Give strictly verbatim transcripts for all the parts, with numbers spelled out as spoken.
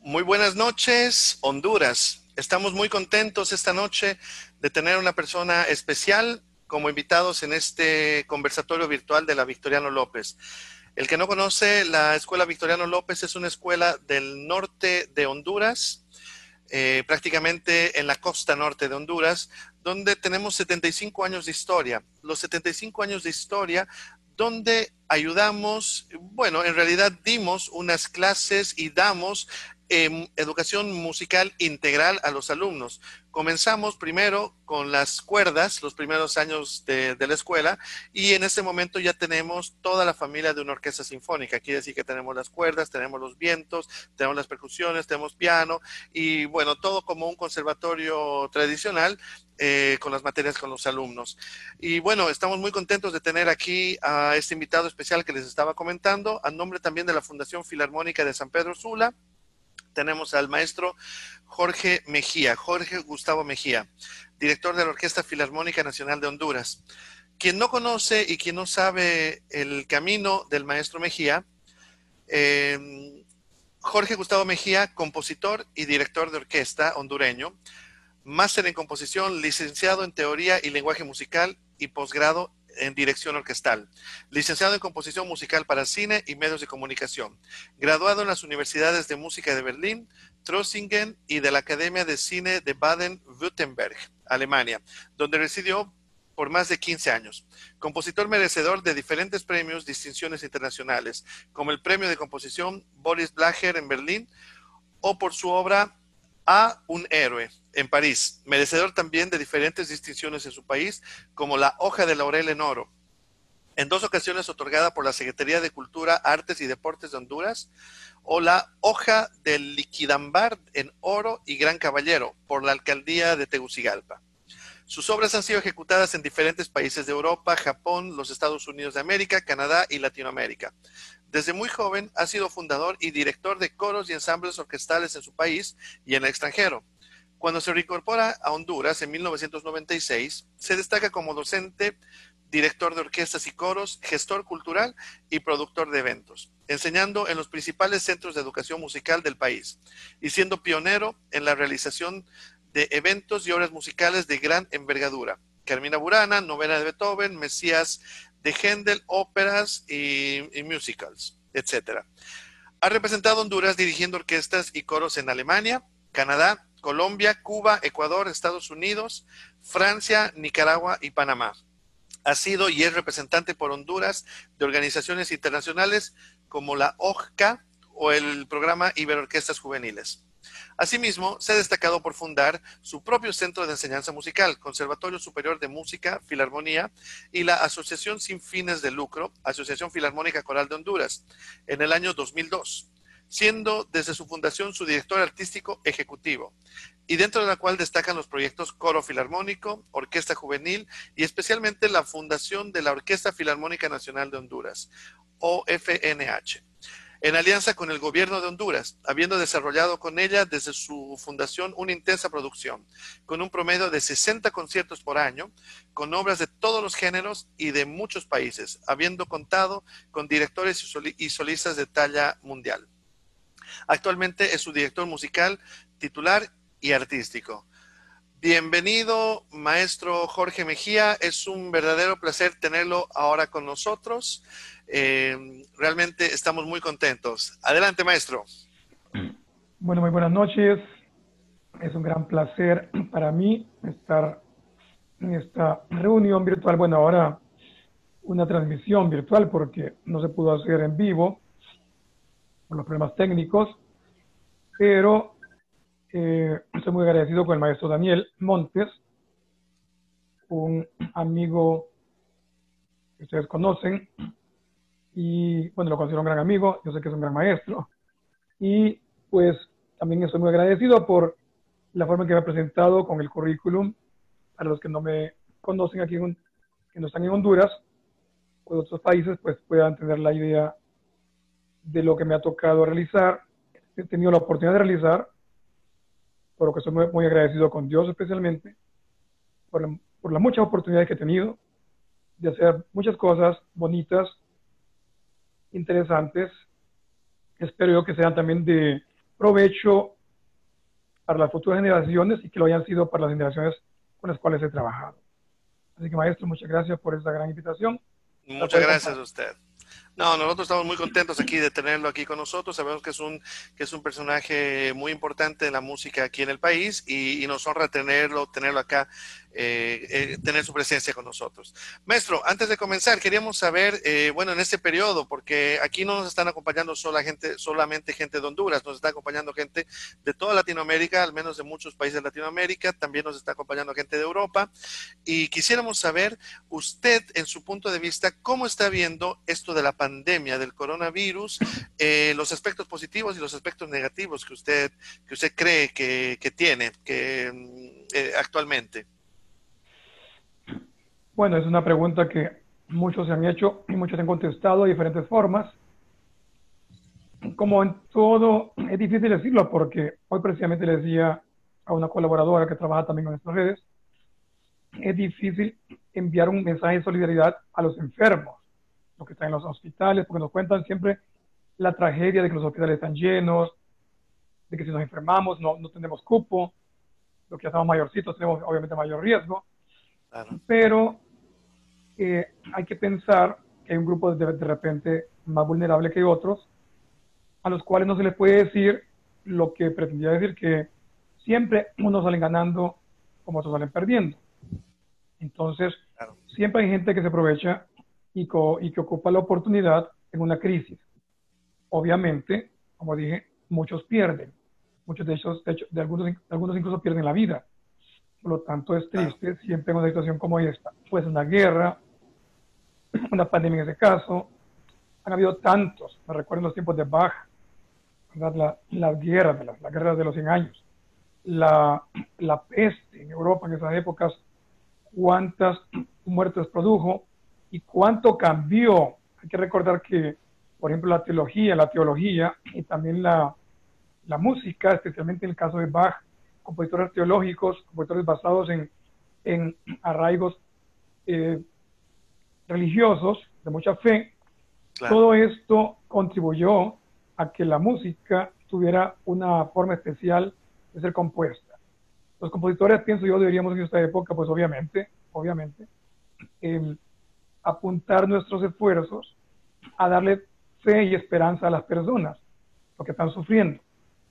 Muy buenas noches, Honduras. Estamos muy contentos esta noche de tener una persona especial como invitados en este conversatorio virtual de la Victoriano López. El que no conoce, la Escuela Victoriano López es una escuela del norte de Honduras, eh, prácticamente en la costa norte de Honduras, donde tenemos setenta y cinco años de historia. Los setenta y cinco años de historia donde ayudamos, bueno, en realidad dimos unas clases y damos eh, educación musical integral a los alumnos. Comenzamos primero con las cuerdas, los primeros años de, de la escuela, y en este momento ya tenemos toda la familia de una orquesta sinfónica. Quiere decir que tenemos las cuerdas, tenemos los vientos, tenemos las percusiones, tenemos piano, y bueno, todo como un conservatorio tradicional, eh, con las materias con los alumnos. Y bueno, estamos muy contentos de tener aquí a este invitado especial que les estaba comentando, a nombre también de la Fundación Filarmónica de San Pedro Sula. Tenemos al maestro Jorge Mejía, Jorge Gustavo Mejía, director de la Orquesta Filarmónica Nacional de Honduras. Quien no conoce y quien no sabe el camino del maestro Mejía, eh, Jorge Gustavo Mejía, compositor y director de orquesta hondureño, máster en composición, licenciado en teoría y lenguaje musical y posgrado en dirección orquestal, licenciado en composición musical para cine y medios de comunicación, graduado en las universidades de música de Berlín, Trossingen y de la Academia de Cine de Baden-Württemberg, Alemania, donde residió por más de quince años. Compositor merecedor de diferentes premios, distinciones internacionales, como el Premio de Composición Boris Blacher en Berlín, o por su obra A un héroe en París, merecedor también de diferentes distinciones en su país, como la Hoja de Laurel en Oro, en dos ocasiones otorgada por la Secretaría de Cultura, Artes y Deportes de Honduras, o la Hoja del Liquidambar en Oro y Gran Caballero por la Alcaldía de Tegucigalpa. Sus obras han sido ejecutadas en diferentes países de Europa, Japón, los Estados Unidos de América, Canadá y Latinoamérica. Desde muy joven ha sido fundador y director de coros y ensambles orquestales en su país y en el extranjero. Cuando se reincorpora a Honduras en mil novecientos noventa y seis, se destaca como docente, director de orquestas y coros, gestor cultural y productor de eventos, enseñando en los principales centros de educación musical del país y siendo pionero en la realización de eventos y obras musicales de gran envergadura. Carmina Burana, Novena de Beethoven, Mesías de Händel, óperas y, y musicals, etcétera. Ha representado a Honduras dirigiendo orquestas y coros en Alemania, Canadá, Colombia, Cuba, Ecuador, Estados Unidos, Francia, Nicaragua y Panamá. Ha sido y es representante por Honduras de organizaciones internacionales como la O J C A o el programa Iberorquestas Juveniles. Asimismo, se ha destacado por fundar su propio centro de enseñanza musical, Conservatorio Superior de Música, Filarmonía, y la Asociación Sin Fines de Lucro, Asociación Filarmónica Coral de Honduras, en el año dos mil dos, siendo desde su fundación su director artístico ejecutivo, y dentro de la cual destacan los proyectos Coro Filarmónico, Orquesta Juvenil y especialmente la fundación de la Orquesta Filarmónica Nacional de Honduras, O F N H, en alianza con el gobierno de Honduras, habiendo desarrollado con ella desde su fundación una intensa producción, con un promedio de sesenta conciertos por año, con obras de todos los géneros y de muchos países, habiendo contado con directores y solistas de talla mundial. Actualmente es su director musical, titular y artístico. Bienvenido, maestro Jorge Mejía. Es un verdadero placer tenerlo ahora con nosotros. Eh, realmente estamos muy contentos. Adelante, maestro. Bueno, muy buenas noches. Es un gran placer para mí estar en esta reunión virtual. Bueno, ahora una transmisión virtual porque no se pudo hacer en vivo por los problemas técnicos, pero eh, estoy muy agradecido con el maestro Daniel Montes, un amigo que ustedes conocen y, bueno, lo considero un gran amigo, yo sé que es un gran maestro y pues también estoy muy agradecido por la forma en que me ha presentado con el currículum. Para los que no me conocen aquí, en, que no están en Honduras o de otros países, pues puedan tener la idea de lo que me ha tocado realizar, he tenido la oportunidad de realizar, por lo que estoy muy, muy agradecido con Dios especialmente, por, la, por las muchas oportunidades que he tenido de hacer muchas cosas bonitas, interesantes. Espero yo que sean también de provecho para las futuras generaciones y que lo hayan sido para las generaciones con las cuales he trabajado. Así que, maestro, muchas gracias por esta gran invitación. Muchas gracias a usted. No, nosotros estamos muy contentos aquí de tenerlo aquí con nosotros. Sabemos que es un, que es un personaje muy importante de la música aquí en el país y, y nos honra tenerlo, tenerlo acá, eh, eh, tener su presencia con nosotros. Maestro, antes de comenzar, queríamos saber, eh, bueno, en este periodo, porque aquí no nos están acompañando sola gente, solamente gente de Honduras, nos está acompañando gente de toda Latinoamérica, al menos de muchos países de Latinoamérica, también nos está acompañando gente de Europa, y quisiéramos saber, usted, en su punto de vista, ¿cómo está viendo esto de la pandemia del coronavirus, eh, los aspectos positivos y los aspectos negativos que usted, que usted cree que, que tiene que, eh, actualmente? Bueno, es una pregunta que muchos se han hecho y muchos han contestado de diferentes formas. Como en todo, es difícil decirlo porque hoy precisamente le decía a una colaboradora que trabaja también en nuestras redes, es difícil enviar un mensaje de solidaridad a los enfermos, los que están en los hospitales, porque nos cuentan siempre la tragedia de que los hospitales están llenos, de que si nos enfermamos no, no tenemos cupo, los que ya estamos mayorcitos tenemos obviamente mayor riesgo, claro. Pero eh, hay que pensar que hay un grupo de, de repente más vulnerable que otros, a los cuales no se les puede decir lo que pretendía decir, que siempre unos salen ganando como otros salen perdiendo. Entonces, claro, siempre hay gente que se aprovecha y, co y que ocupa la oportunidad en una crisis. Obviamente, como dije, muchos pierden. Muchos de ellos, de, hecho, de algunos, de algunos incluso pierden la vida. Por lo tanto, es triste, claro, siempre en una situación como esta. Pues una guerra, una pandemia en ese caso, han habido tantos, me recuerdo en los tiempos de Bach, ¿verdad? La, las guerras, de las, las guerras de los cien años, la, la peste en Europa en esas épocas, cuántas muertes produjo y cuánto cambió. Hay que recordar que, por ejemplo, la teología, la teología y también la, la música, especialmente en el caso de Bach, compositores teológicos, compositores basados en, en arraigos eh, religiosos, de mucha fe, claro, todo esto contribuyó a que la música tuviera una forma especial de ser compuesta. Los compositores, pienso yo, deberíamos en esta época, pues obviamente, obviamente, eh, apuntar nuestros esfuerzos a darle fe y esperanza a las personas, lo que están sufriendo.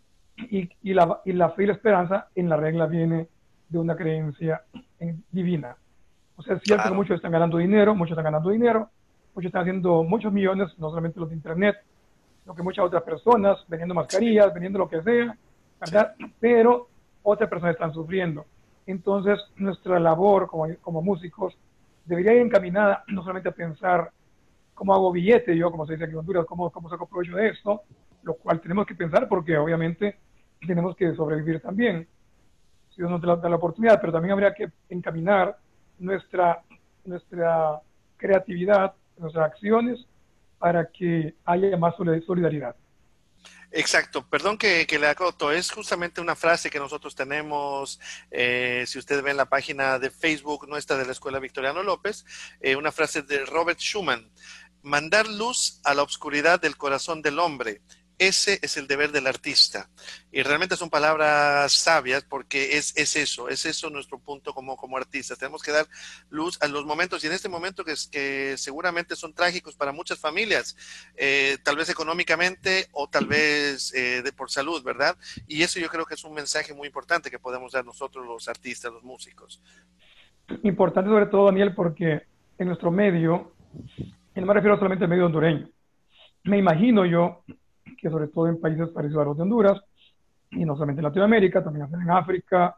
Y, y, la, y la fe y la esperanza, en la regla, viene de una creencia en, divina. O sea, es cierto, claro, que muchos están ganando dinero, muchos están ganando dinero, muchos están haciendo muchos millones, no solamente los de internet, sino que muchas otras personas, vendiendo mascarillas, vendiendo lo que sea, ¿verdad? Pero otras personas están sufriendo. Entonces, nuestra labor como, como músicos debería ir encaminada no solamente a pensar cómo hago billete, yo, como se dice aquí en Honduras, cómo, cómo saco provecho de esto, lo cual tenemos que pensar porque obviamente tenemos que sobrevivir también, si Dios nos da la, da la oportunidad, pero también habría que encaminar nuestra, nuestra creatividad, nuestras acciones, para que haya más solidaridad. Exacto, perdón que, que le acoto, es justamente una frase que nosotros tenemos, eh, si usted ve en la página de Facebook nuestra de la Escuela Victoriano López, eh, una frase de Robert Schumann: mandar luz a la oscuridad del corazón del hombre. Ese es el deber del artista. Y realmente son palabras sabias porque es, es eso, es eso nuestro punto como, como artistas. Tenemos que dar luz a los momentos y en este momento que, que seguramente son trágicos para muchas familias, eh, tal vez económicamente o tal vez eh, de, por salud, ¿verdad? Y eso yo creo que es un mensaje muy importante que podemos dar nosotros los artistas, los músicos. Importante sobre todo, Daniel, porque en nuestro medio, y no me refiero solamente al medio hondureño, me imagino yo que sobre todo en países parecidos a los de Honduras, y no solamente en Latinoamérica, también en África,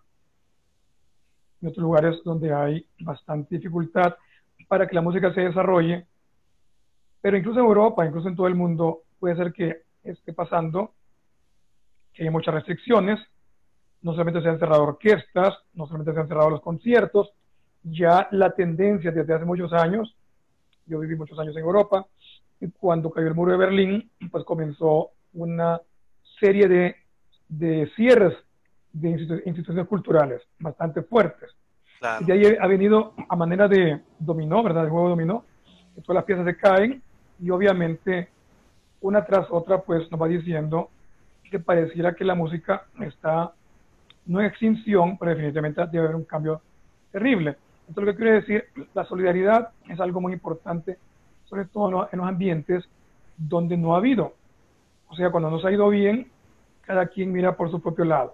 en otros lugares donde hay bastante dificultad para que la música se desarrolle, pero incluso en Europa, incluso en todo el mundo, puede ser que esté pasando que hay muchas restricciones, no solamente se han cerrado orquestas, no solamente se han cerrado los conciertos, ya la tendencia desde hace muchos años, yo viví muchos años en Europa, y cuando cayó el muro de Berlín, pues comenzó una serie de, de cierres de institu instituciones culturales bastante fuertes. Claro. Y de ahí ha venido a manera de dominó, ¿verdad? El juego dominó, que todas las piezas se caen y obviamente una tras otra pues nos va diciendo que pareciera que la música está, no en extinción, pero definitivamente debe haber un cambio terrible. Entonces, lo que quiero decir, la solidaridad es algo muy importante, sobre todo en los, en los ambientes donde no ha habido. O sea, cuando nos ha ido bien, cada quien mira por su propio lado.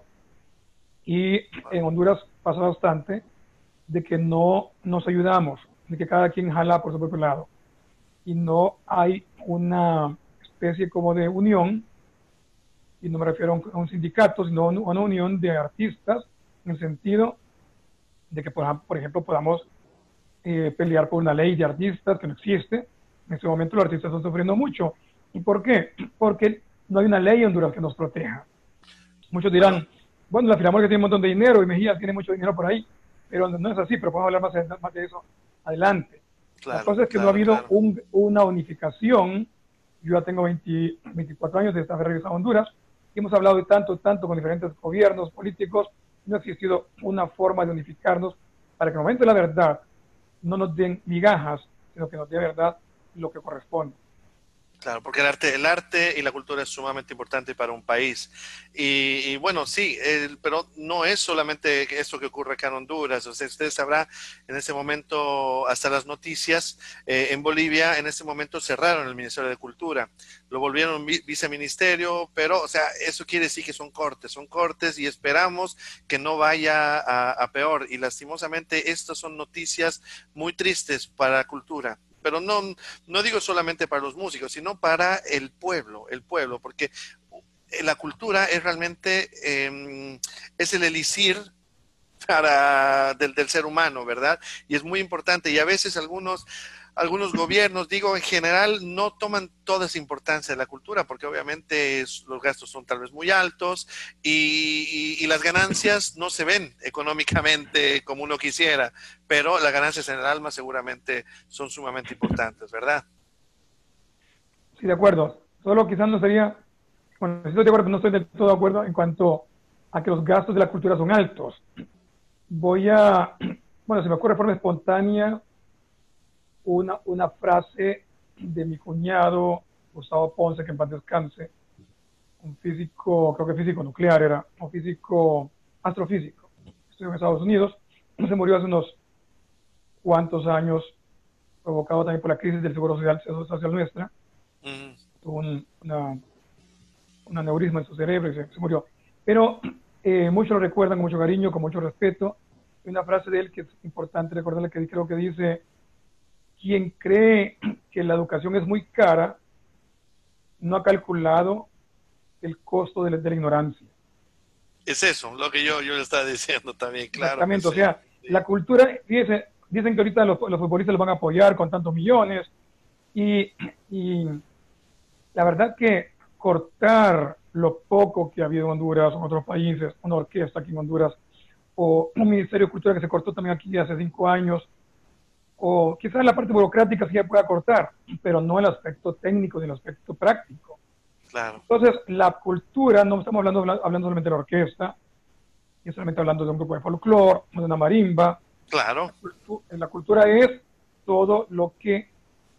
Y en Honduras pasa bastante de que no nos ayudamos, de que cada quien jala por su propio lado. Y no hay una especie como de unión, y no me refiero a un, a un sindicato, sino a una unión de artistas, en el sentido de que, por, por ejemplo, podamos eh, pelear por una ley de artistas que no existe. En este momento los artistas están sufriendo mucho. ¿Y por qué? Porque no hay una ley en Honduras que nos proteja. Muchos dirán, bueno, la Filarmónica tiene un montón de dinero y Mejía tiene mucho dinero por ahí, pero no es así, pero podemos hablar más de, más de eso adelante. Claro, la cosa es que claro, no ha habido claro. un, una unificación. Yo ya tengo veinte, veinticuatro años de estar regresado a Honduras, y hemos hablado de tanto, tanto con diferentes gobiernos, políticos, no ha existido una forma de unificarnos para que en el momento de la verdad no nos den migajas, sino que nos dé verdad lo que corresponde. Claro, porque el arte, el arte y la cultura es sumamente importante para un país. Y, y bueno, sí, el, pero no es solamente esto que ocurre acá en Honduras. O sea, usted sabrá, en ese momento, hasta las noticias, eh, en Bolivia, en ese momento cerraron el Ministerio de Cultura. Lo volvieron vi viceministerio, pero, o sea, eso quiere decir que son cortes, son cortes y esperamos que no vaya a, a peor. Y lastimosamente, estas son noticias muy tristes para la cultura. Pero no, no digo solamente para los músicos, sino para el pueblo, el pueblo, porque la cultura es realmente, eh, es el elixir para, del, del ser humano, ¿verdad? Y es muy importante, y a veces algunos, algunos gobiernos, digo en general, no toman toda esa importancia de la cultura, porque obviamente es, los gastos son tal vez muy altos, y, y, y las ganancias no se ven económicamente como uno quisiera, pero las ganancias en el alma seguramente son sumamente importantes, ¿verdad? Sí, de acuerdo. Solo quizás no sería, bueno, estoy de acuerdo, pero no estoy del todo de acuerdo en cuanto a que los gastos de la cultura son altos. Voy a, bueno, se me ocurre de forma espontánea una, una frase de mi cuñado, Gustavo Ponce, que en paz descanse, un físico, creo que físico nuclear era, un físico astrofísico, estuvo en Estados Unidos, se murió hace unos cuantos años, provocado también por la crisis del seguro social, social nuestra, mm. tuvo un, una, un aneurisma en su cerebro y se, se murió. Pero eh, muchos lo recuerdan con mucho cariño, con mucho respeto. Hay una frase de él que es importante recordarle, que creo que dice: quien cree que la educación es muy cara, no ha calculado el costo de la, de la ignorancia. Es eso, lo que yo, yo le estaba diciendo también, claro. Exactamente, o sea, sí. La cultura, fíjense, dicen que ahorita los, los futbolistas los van a apoyar con tantos millones, y, y la verdad que cortar lo poco que ha habido en Honduras o en otros países, una orquesta aquí en Honduras, o un Ministerio de Cultura que se cortó también aquí hace cinco años, o quizás la parte burocrática sí ya pueda cortar, pero no el aspecto técnico ni el aspecto práctico. Claro. Entonces, la cultura, no estamos hablando, hablando solamente de la orquesta, y solamente hablando de un grupo de folclore, de una marimba. Claro. La cultura, la cultura es todo lo que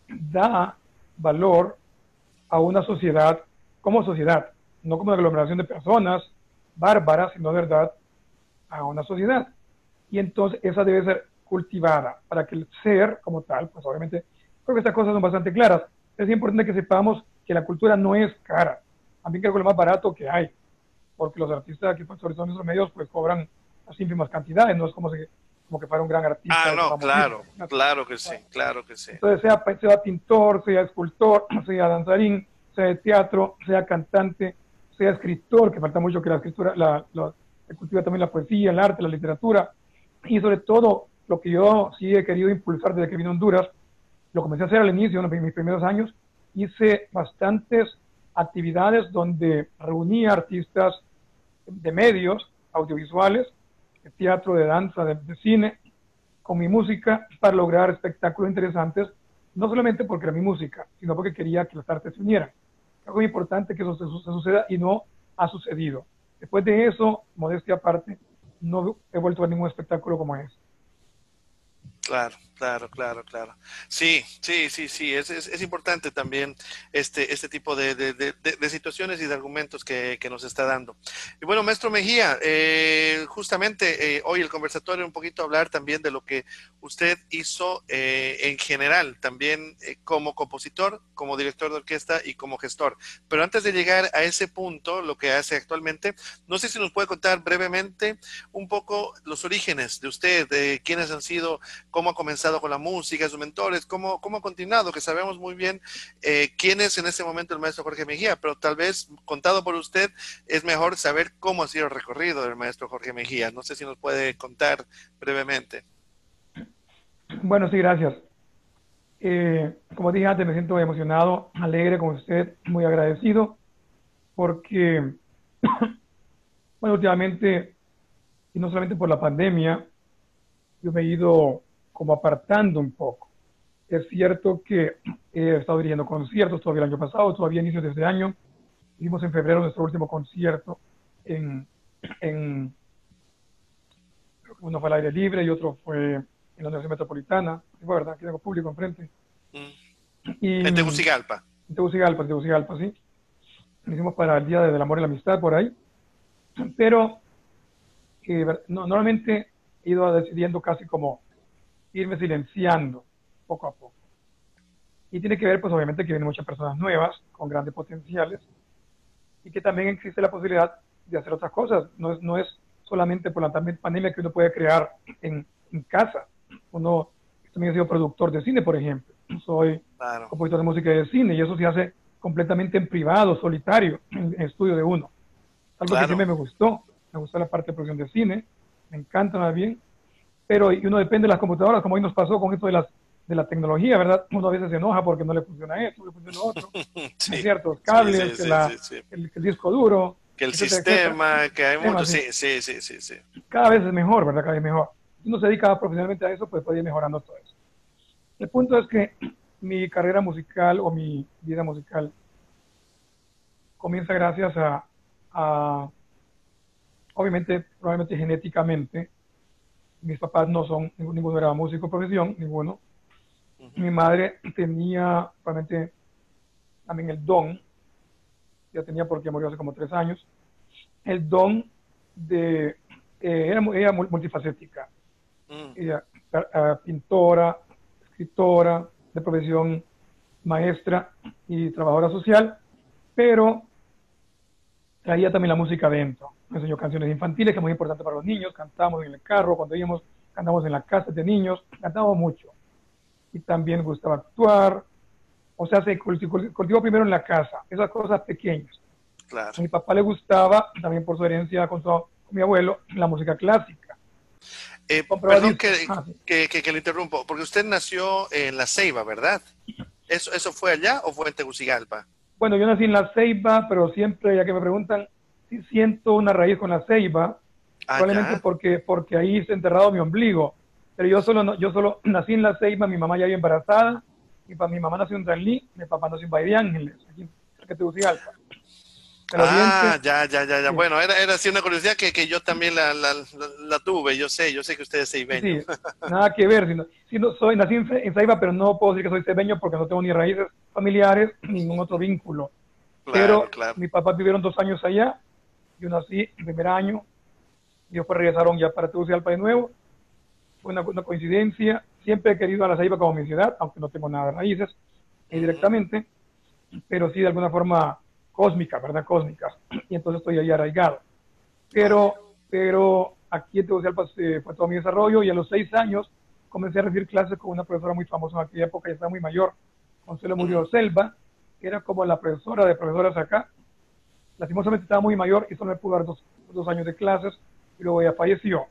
da valor a una sociedad como sociedad, no como una aglomeración de personas bárbaras, sino de verdad a una sociedad. Y entonces esa debe ser cultivada para que el ser como tal, pues obviamente, creo que estas cosas son bastante claras. Es importante que sepamos que la cultura no es cara. También creo que es lo más barato que hay, porque los artistas aquí, pues, sobre todo en nuestros medios, pues cobran las ínfimas cantidades, no es como, si, como que fuera un gran artista. Ah, no, claro, ir. claro que sí, claro que sí. Entonces, sea, sea pintor, sea escultor, sea danzarín, sea de teatro, sea cantante, sea escritor, que falta mucho que la escritura, la, la, la cultiva también la poesía, el arte, la literatura, y sobre todo, lo que yo sí he querido impulsar desde que vine a Honduras, lo comencé a hacer al inicio, en mis primeros años, hice bastantes actividades donde reunía artistas de medios audiovisuales, de teatro, de danza, de, de cine, con mi música para lograr espectáculos interesantes, no solamente porque era mi música, sino porque quería que las artes se unieran. Es algo importante que eso se, se suceda y no ha sucedido. Después de eso, modestia aparte, no he vuelto a ver ningún espectáculo como ese. Claro, claro, claro, claro. Sí, sí, sí, sí, es, es, es importante también este, este tipo de, de, de, de situaciones y de argumentos que, que, nos está dando. Y bueno, maestro Mejía, eh, justamente eh, hoy el conversatorio un poquito hablar también de lo que usted hizo eh, en general, también eh, como compositor, como director de orquesta y como gestor. Pero antes de llegar a ese punto, lo que hace actualmente, no sé si nos puede contar brevemente un poco los orígenes de usted, de quiénes han sido, cómo ha comenzado con la música, sus mentores, cómo, cómo ha continuado, que sabemos muy bien eh, quién es en este momento el maestro Jorge Mejía, pero tal vez contado por usted es mejor saber cómo ha sido el recorrido del maestro Jorge Mejía. No sé si nos puede contar brevemente. Bueno, sí, gracias. Eh, como dije antes, me siento emocionado, alegre con usted, muy agradecido, porque, bueno, últimamente, y no solamente por la pandemia, yo me he ido como apartando un poco. Es cierto que he estado dirigiendo conciertos todavía el año pasado, todavía inicios de este año. Hicimos en febrero nuestro último concierto en, en uno fue al aire libre y otro fue en la Universidad Metropolitana, fue verdad, aquí tengo público enfrente. Mm. Y En en Tegucigalpa. Tegucigalpa, en Tegucigalpa, sí. Lo hicimos para el Día del Amor y la Amistad por ahí. Pero eh, no, normalmente he ido decidiendo casi como irme silenciando poco a poco. Y tiene que ver, pues obviamente, que vienen muchas personas nuevas, con grandes potenciales, y que también existe la posibilidad de hacer otras cosas. No es, no es solamente por la pandemia que uno puede crear en, en casa. Uno también ha sido productor de cine, por ejemplo. Soy Claro. compositor de música y de cine, y eso se hace completamente en privado, solitario, en el estudio de uno. Algo que Claro. siempre me gustó. Me gusta la parte de producción de cine, me encanta más bien, pero uno depende de las computadoras, como hoy nos pasó con esto de las de la tecnología, ¿verdad? Uno a veces se enoja porque no le funciona esto, no le funciona lo otro, ¿no es Sí, cierto? Los sí, cables, sí, que, sí, la, sí, sí. el, que el disco duro, Que el etcétera, etcétera. sistema, que hay Sistema, mucho, sí. sí, sí, sí, sí, sí. Cada vez es mejor, ¿verdad? Cada vez mejor. Si uno se dedica profesionalmente a eso, pues puede ir mejorando todo eso. El punto es que mi carrera musical o mi vida musical comienza gracias a, a obviamente, probablemente genéticamente. Mis papás no son, ninguno era músico de profesión, ninguno. Uh-huh. Mi madre tenía realmente también el don, ya tenía porque murió hace como tres años, el don de, eh, era, era multifacética. Mm. Ella, uh, pintora, escritora, de profesión maestra y trabajadora social, pero traía también la música adentro. Me enseñó canciones infantiles, que es muy importante para los niños, cantábamos en el carro, cuando íbamos, cantamos en la casa de niños, cantábamos mucho. Y también gustaba actuar, o sea, se cultivó, cultivó primero en la casa, esas cosas pequeñas. Claro. A mi papá le gustaba, también por su herencia con, su, con mi abuelo, la música clásica. Eh, Compraba perdón discos. que, Ah, sí. que, que, que le interrumpo, porque usted nació en La Ceiba, ¿verdad? ¿Eso, ¿Eso fue allá o fue en Tegucigalpa? Bueno, yo nací en La Ceiba, pero siempre, ya que me preguntan, sí siento una raíz con La Ceiba, Ah, probablemente ya. porque, porque ahí está enterrado mi ombligo. Pero yo solo, yo solo nací en La Ceiba, mi mamá ya había embarazada, mi, mi mamá nació en Tranlí, mi papá nació en Valle de Ángeles, aquí en Tegucigalpa. El Ah, oriente, ya, ya, ya, ya. sí, Bueno, era, era así una curiosidad que, que yo también la, la, la, la tuve. Yo sé, yo sé que usted es sí, ceibeño. sí, nada que ver. Sino, sino soy, nací en, en Ceiba, pero no puedo decir que soy cebeño porque no tengo ni raíces familiares, ni ningún otro vínculo. Claro, Pero claro. mis papás vivieron dos años allá, yo nací el primer año, y después regresaron ya para Tegucigalpa de nuevo. Fue una, una, coincidencia. Siempre he querido a La Ceiba como mi ciudad, aunque no tengo nada de raíces eh, Uh-huh. directamente, pero sí de alguna forma cósmica, ¿verdad? Cósmica. Y entonces estoy ahí arraigado. Oye. Pero, pero aquí en Tegucigalpa eh, fue todo mi desarrollo y a los seis años comencé a recibir clases con una profesora muy famosa en aquella época, ya estaba muy mayor, Consuelo Mm. Murillo Selva, que era como la profesora de profesoras acá. Lastimosamente estaba muy mayor y solo me pudo dar dos, dos años de clases y luego ella falleció.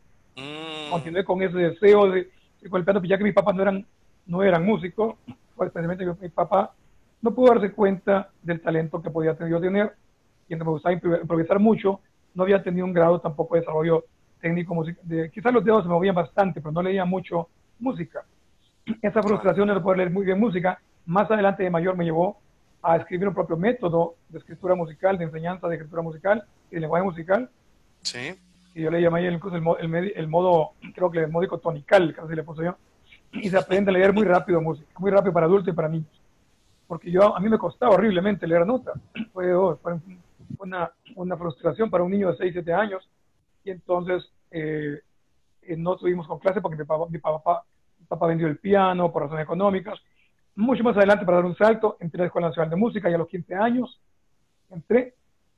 Mm. Continué con ese deseo de, de con el piano, ya que mis papás no eran, no eran músicos, pues, especialmente mi, mi papá no pudo darse cuenta del talento que podía tener yo tener, y me gustaba improvisar mucho, no había tenido un grado tampoco de desarrollo técnico, de, quizás los dedos se me movían bastante, pero no leía mucho música. Esa Claro. frustración de no poder leer muy bien música, más adelante de mayor me llevó a escribir un propio método de escritura musical, de enseñanza de escritura musical y de lenguaje musical, Sí. que yo le llamé incluso el, el, el modo, creo que el modo tonical, casi le puse yo. y se aprende a leer muy rápido música, muy rápido para adultos y para niños. Porque yo, a mí me costaba horriblemente leer notas. Fue, oh, fue una, una frustración para un niño de seis, siete años. Y entonces eh, eh, no estuvimos con clase porque mi papá, mi, papá, mi papá vendió el piano por razones económicas. Mucho más adelante, para dar un salto, entré a la Escuela Nacional de Música y a los quince años entré.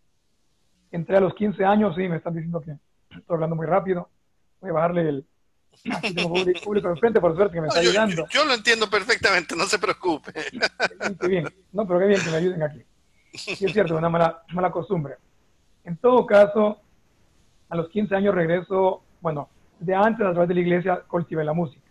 Entré a los quince años, sí, me están diciendo que estoy hablando muy rápido. Voy a bajarle el... Aquí tengo público enfrente, por suerte, que me está no, yo, ayudando. Yo, yo lo entiendo perfectamente, no se preocupe. Qué bien, qué bien. No, pero qué bien que me ayuden aquí. Sí, es cierto, una mala, mala costumbre. En todo caso, a los quince años regreso, bueno, de antes a través de la iglesia cultivé la música.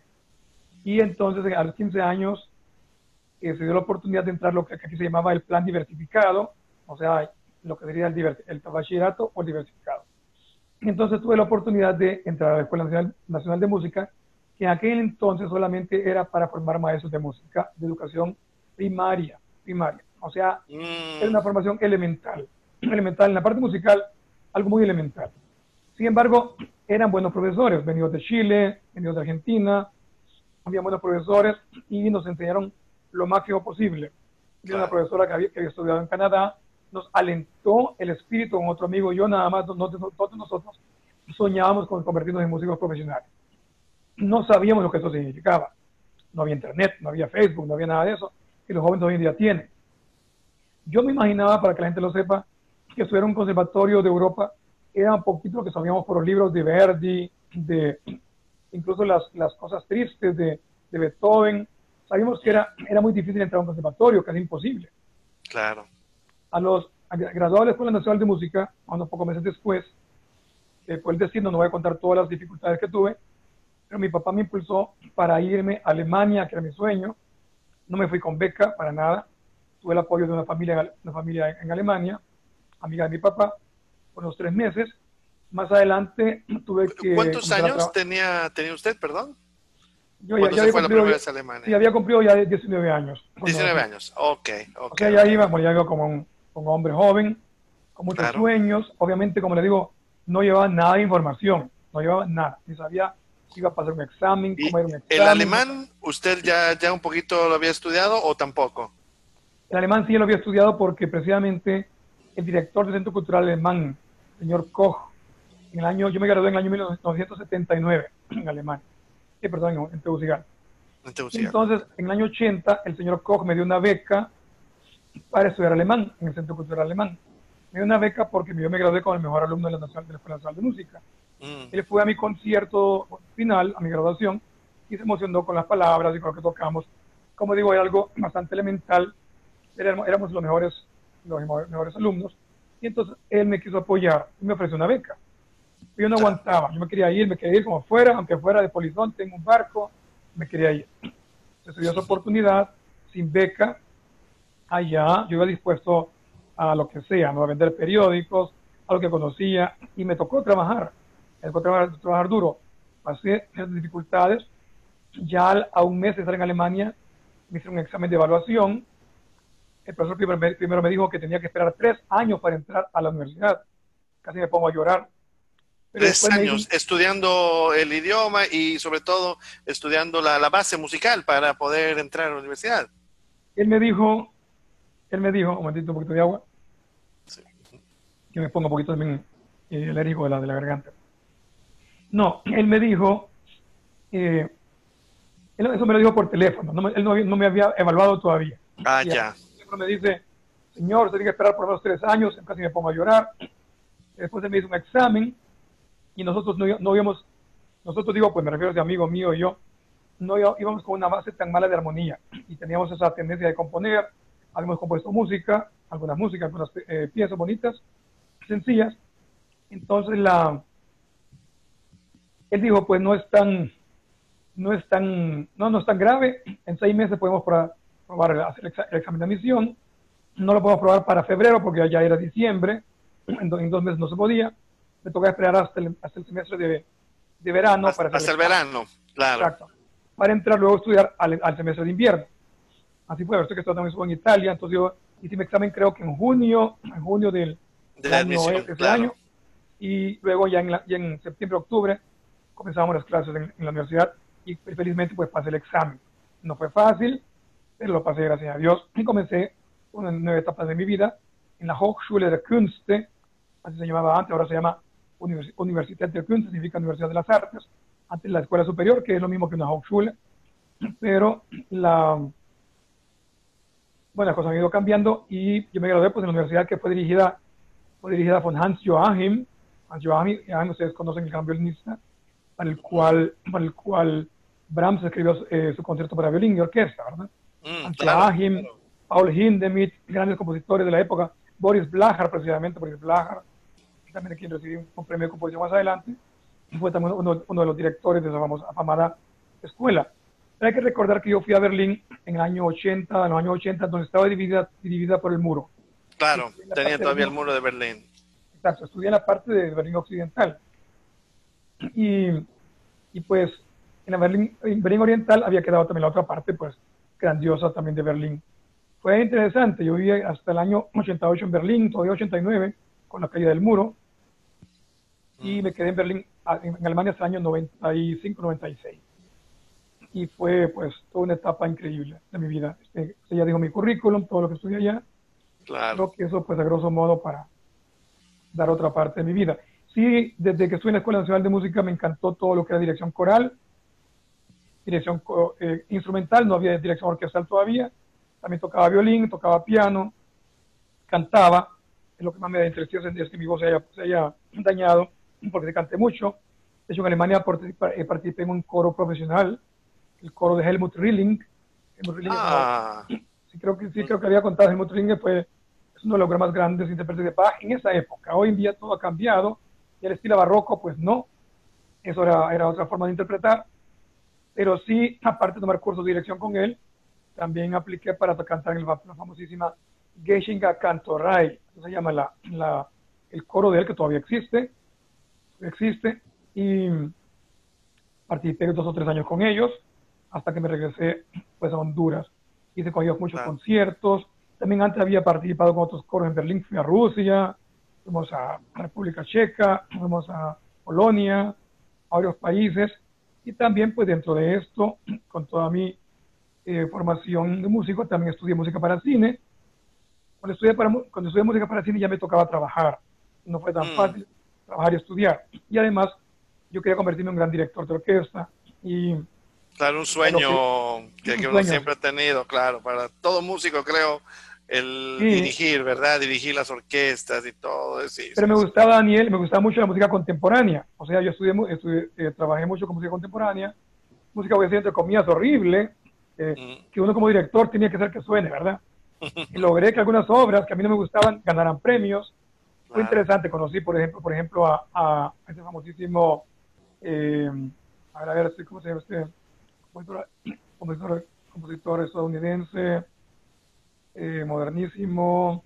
Y entonces a los quince años eh, se dio la oportunidad de entrar lo que aquí se llamaba el plan diversificado, o sea, lo que sería el, el bachillerato o el diversificado. Entonces tuve la oportunidad de entrar a la Escuela Nacional, Nacional de Música, que en aquel entonces solamente era para formar maestros de música de educación primaria, primaria. O sea, Mm. era una formación elemental, elemental en la parte musical, algo muy elemental. Sin embargo, eran buenos profesores, venidos de Chile, venidos de Argentina, había buenos profesores y nos enseñaron lo máximo posible. Había una profesora que había, que había estudiado en Canadá, nos alentó el espíritu con otro amigo y yo, nada más, nosotros, todos nosotros soñábamos con convertirnos en músicos profesionales. No sabíamos lo que eso significaba. No había internet, no había Facebook, no había nada de eso que los jóvenes hoy en día tienen. Yo me imaginaba, para que la gente lo sepa, que estuviera un conservatorio de Europa era un poquito lo que sabíamos por los libros de Verdi, de incluso las, las cosas tristes de, de Beethoven. Sabíamos que era, era muy difícil entrar a un conservatorio, casi imposible. Claro. A los graduados de la Escuela Nacional de Música, a unos pocos meses después, eh, fue el destino, no voy a contar todas las dificultades que tuve, pero mi papá me impulsó para irme a Alemania, que era mi sueño. No me fui con beca, para nada. Tuve el apoyo de una familia, una familia en Alemania, amiga de mi papá, por unos tres meses. Más adelante tuve que... ¿Cuántos años tenía, tenía usted, perdón? Yo ya, ya había fue cumplido, la primera vez a Alemania? Sí, había cumplido ya diecinueve años. diecinueve años, ok, ok. O sea, ya okay. iba, bueno, ya iba como un, como un hombre joven, con muchos claro. sueños. Obviamente, como le digo, no llevaba nada de información, no llevaba nada. Ni sabía si iba a pasar un examen, cómo era un examen. ¿El alemán usted ya, ya un poquito lo había estudiado o tampoco? El alemán sí lo había estudiado porque precisamente el director del Centro Cultural Alemán, el señor Koch, en el año, yo me gradué en el año mil novecientos setenta y nueve en Alemania, eh, perdón, en, en Tegucigalpa. En Tegucigalpa. Entonces, en el año ochenta, el señor Koch me dio una beca para estudiar alemán en el Centro Cultural Alemán. Me dio una beca porque yo me gradué con el mejor alumno de la, Nacional, de la Escuela Nacional de Música. Mm. Él fue a mi concierto final, a mi graduación, y se emocionó con las palabras y con lo que tocamos. Como digo, era algo bastante elemental. Éramos, éramos los, mejores, los mejores alumnos. Y entonces él me quiso apoyar y me ofreció una beca. Yo no aguantaba, yo me quería ir, me quería ir como fuera, aunque fuera de polizonte en un barco, me quería ir. Se dio esa oportunidad, sin beca, allá, yo iba dispuesto a lo que sea, ¿no? A vender periódicos, a lo que conocía, y me tocó trabajar, me tocó trabajar, trabajar duro. Pasé esas dificultades, ya a un mes de estar en Alemania, me hice un examen de evaluación. El profesor primero, primero me dijo que tenía que esperar tres años para entrar a la universidad. Casi me pongo a llorar. Pero tres años dijo, estudiando el idioma y sobre todo estudiando la, la base musical para poder entrar a la universidad. Él me dijo, él me dijo, un momentito, un poquito de agua, sí. Que me ponga un poquito también eh, alérgico de la, de la garganta. No, él me dijo, eh, él, eso me lo dijo por teléfono, no me, él no, no me había evaluado todavía. Ah, y ya. Me dice, señor, usted tiene que esperar por lo menos tres años, casi me pongo a llorar. Después él me hizo un examen y nosotros no, no íbamos, nosotros digo, pues me refiero a ese amigo mío y yo, no íbamos con una base tan mala de armonía y teníamos esa tendencia de componer, habíamos compuesto música, algunas músicas, algunas eh, piezas bonitas, sencillas. Entonces la, él dijo, pues no es tan, no es tan, no, no es tan grave, en seis meses podemos probar, probar hacer el, el examen de admisión, no lo podemos probar para febrero porque ya era diciembre, en, do, en dos meses no se podía, me toca esperar hasta el, hasta el semestre de, de verano. Hasta, para hasta el verano, claro. Exacto. Para entrar luego a estudiar al, al semestre de invierno. Así fue, estoy que estoy también en Italia, entonces yo hice mi examen creo que en junio, en junio del, de la admisión, ese claro. año, y luego ya en, la, ya en septiembre, octubre, comenzamos las clases en, en la universidad, y felizmente pues pasé el examen. No fue fácil, pero lo pasé gracias a Dios y comencé una nueva etapa de mi vida en la Hochschule der Künste, así se llamaba antes, ahora se llama Univers Universität der Künste, significa Universidad de las Artes, antes la escuela superior, que es lo mismo que una Hochschule, pero la, bueno, las cosas han ido cambiando y yo me gradué pues, en la universidad que fue dirigida, fue dirigida por Hans Joachim. Hans Joachim, ustedes conocen el gran violinista, para el cual, para el cual Brahms escribió eh, su concierto para violín y orquesta, ¿verdad? Mm, Hans claro, Joachim, claro. Paul Hindemith, grandes compositores de la época, Boris Blacher, precisamente, Boris Blacher, también quien recibió un premio de composición más adelante, y fue también uno, uno de los directores de esa famosa, afamada escuela. Pero hay que recordar que yo fui a Berlín en el año ochenta, en los años ochenta, donde estaba dividida, dividida por el muro. Claro, tenía todavía el muro de Berlín. Exacto, estudié en la parte de Berlín Occidental. Y, y pues en, la Berlín, en Berlín Oriental había quedado también la otra parte, pues grandiosa también de Berlín. Fue interesante, yo viví hasta el año ochenta y ocho en Berlín, todavía ochenta y nueve, con la caída del muro, y me quedé en Berlín, en Alemania hasta el año noventa y cinco, noventa y seis. Y fue pues toda una etapa increíble de mi vida. Este, ya dijo mi currículum, todo lo que estudié allá. Claro. Creo que eso pues a grosso modo para dar otra parte de mi vida. Sí, desde que estuve en la Escuela Nacional de Música me encantó todo lo que era dirección coral, dirección eh, instrumental, no había dirección orquestal todavía. También tocaba violín, tocaba piano, cantaba. Lo que más me interesó es que mi voz se haya, se haya dañado, porque canté mucho. De hecho, en Alemania participé en un coro profesional, el coro de Helmut Rilling. Helmut Rilling ah. es, sí, creo que, sí, creo que había contado, Helmut Rilling fue es uno de los más grandes intérpretes de Bach en esa época. Hoy en día todo ha cambiado, y el estilo barroco, pues no. Eso era, era otra forma de interpretar. Pero sí, aparte de tomar cursos de dirección con él, también apliqué para cantar en la, la famosísima Geschinger Kantorei, eso se llama la, la, el coro de él, que todavía existe, existe, y participé dos o tres años con ellos, hasta que me regresé pues, a Honduras. Hice con ellos muchos ah. conciertos, también antes había participado con otros coros en Berlín, fui a Rusia, fuimos a República Checa, fuimos a Polonia, a varios países, y también pues dentro de esto, con toda mi eh, formación de músico, también estudié música para cine. Cuando estudié, para, cuando estudié música para cine ya me tocaba trabajar, no fue tan mm. fácil trabajar y estudiar, y además yo quería convertirme en un gran director de orquesta, y claro, un sueño que, que, que uno sueño. siempre ha tenido, claro, para todo músico creo, el sí. dirigir, ¿verdad? Dirigir las orquestas y todo. Sí, Pero sí, me sí. gustaba, Daniel, me gustaba mucho la música contemporánea. O sea, yo estudié, estudié eh, trabajé mucho con música contemporánea. Música, voy a decir, entre comillas, horrible. Eh, mm. Que uno como director tenía que hacer que suene, ¿verdad? Y logré que algunas obras que a mí no me gustaban ganaran premios. Claro. Fue interesante. Conocí, por ejemplo, por ejemplo a, a ese famosísimo, eh, a ver, a ver, ¿cómo se llama este? Compositor, compositor, compositor estadounidense, eh, modernísimo,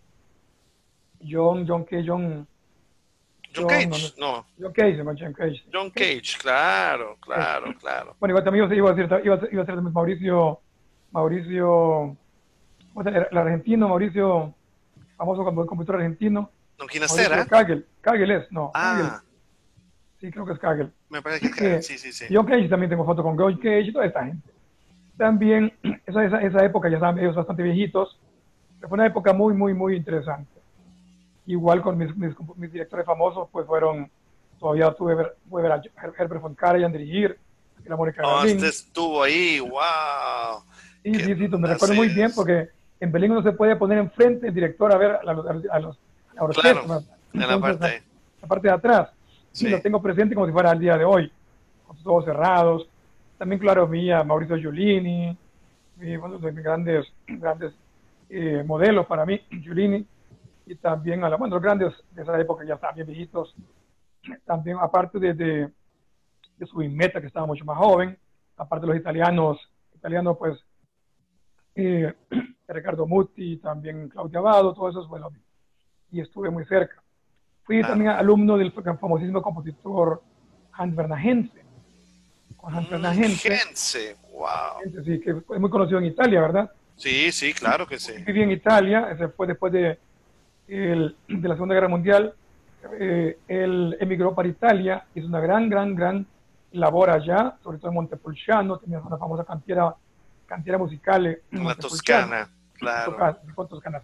John, John Cage, John, John, John Cage, no, no. John Cage, John Cage. John Cage, claro, claro, eh, claro. Bueno, igual también iba a decir, iba a ser, iba a ser Mauricio, Mauricio, el argentino, Mauricio, famoso compositor argentino. Don Ginastera. Kagel, Kagel es, no, ah. Kagel. Sí, creo que es Kagel. Me parece que es Kagel, sí, sí, sí. John Cage, también tengo foto con John Cage y toda esta gente. También, esa, esa, esa época, ya estaban ellos bastante viejitos, pero fue una época muy, muy, muy interesante. Igual con mis, mis, mis directores famosos, pues fueron, todavía tuve ver, pude ver a Herbert von Karajan dirigir, la Mónica Oh, este estuvo ahí, wow. Sí, sí, sí, me recuerdo muy bien porque en Berlín uno se puede poner enfrente el director a ver a, los, a, los, a la orquesta. Claro, en la parte. La, la parte de atrás. Sí, lo tengo presente como si fuera el día de hoy, con sus ojos cerrados. También, claro, mía, Mauricio Giulini, y, uno de mis grandes, grandes eh, modelos para mí, Giulini, y también a la, bueno, los grandes de esa época ya estaban bien viejitos. También, aparte de, de, de su meta, que estaba mucho más joven, aparte de los italianos, italianos, pues, eh, Riccardo Muti, también Claudia Abbado, todo eso fue lo mismo. Y estuve muy cerca. Fui ah. también alumno del famosísimo compositor Hans Werner Henze. Con Hans Werner Henze. Henze, wow. Henze, sí, que es muy conocido en Italia, ¿verdad? Sí, sí, claro que sí. Viví en Italia, ese fue después de, el, de la Segunda Guerra Mundial. Eh, él emigró para Italia, hizo una gran, gran, gran labor allá, sobre todo en Montepulciano, tenía una famosa cantera, cantera musical en La Montepulciano, Toscana, claro. toca, con Toscana.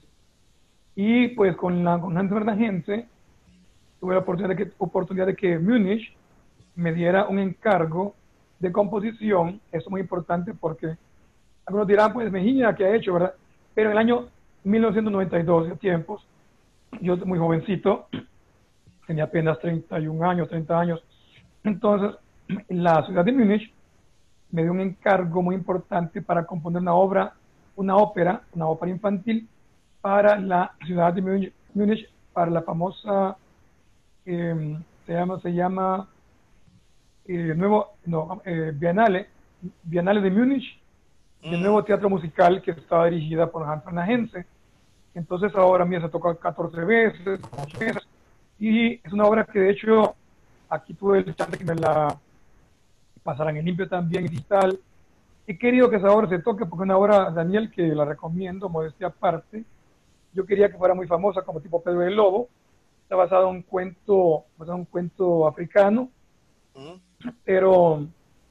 Y pues con, la, con Hans Verdagense tuve la oportunidad de que, oportunidad de que Múnich me diera un encargo de composición. Esto es muy importante porque algunos dirán, pues Mejía, ¿qué ha hecho, verdad? Pero en el año mil novecientos noventa y dos, de tiempos, yo muy jovencito, tenía apenas treinta y un años, treinta años, entonces la ciudad de Múnich me dio un encargo muy importante para componer una obra, una ópera, una ópera infantil para la ciudad de Múnich, Múnich para la famosa, eh, se llama, se llama eh, nuevo, no, eh, Bienale, Bienale de Múnich, de Mm, nuevo teatro musical que estaba dirigida por Hans Vernagense. Entonces ahora a mí se tocó catorce veces, veces, y es una obra que de hecho aquí tuve el chance que me la pasaran en limpio también digital. He querido que esa obra se toque porque es una obra, Daniel, que la recomiendo, modestia aparte. Yo quería que fuera muy famosa como tipo Pedro el Lobo. Está basado en un cuento, basado en un cuento africano, mm, pero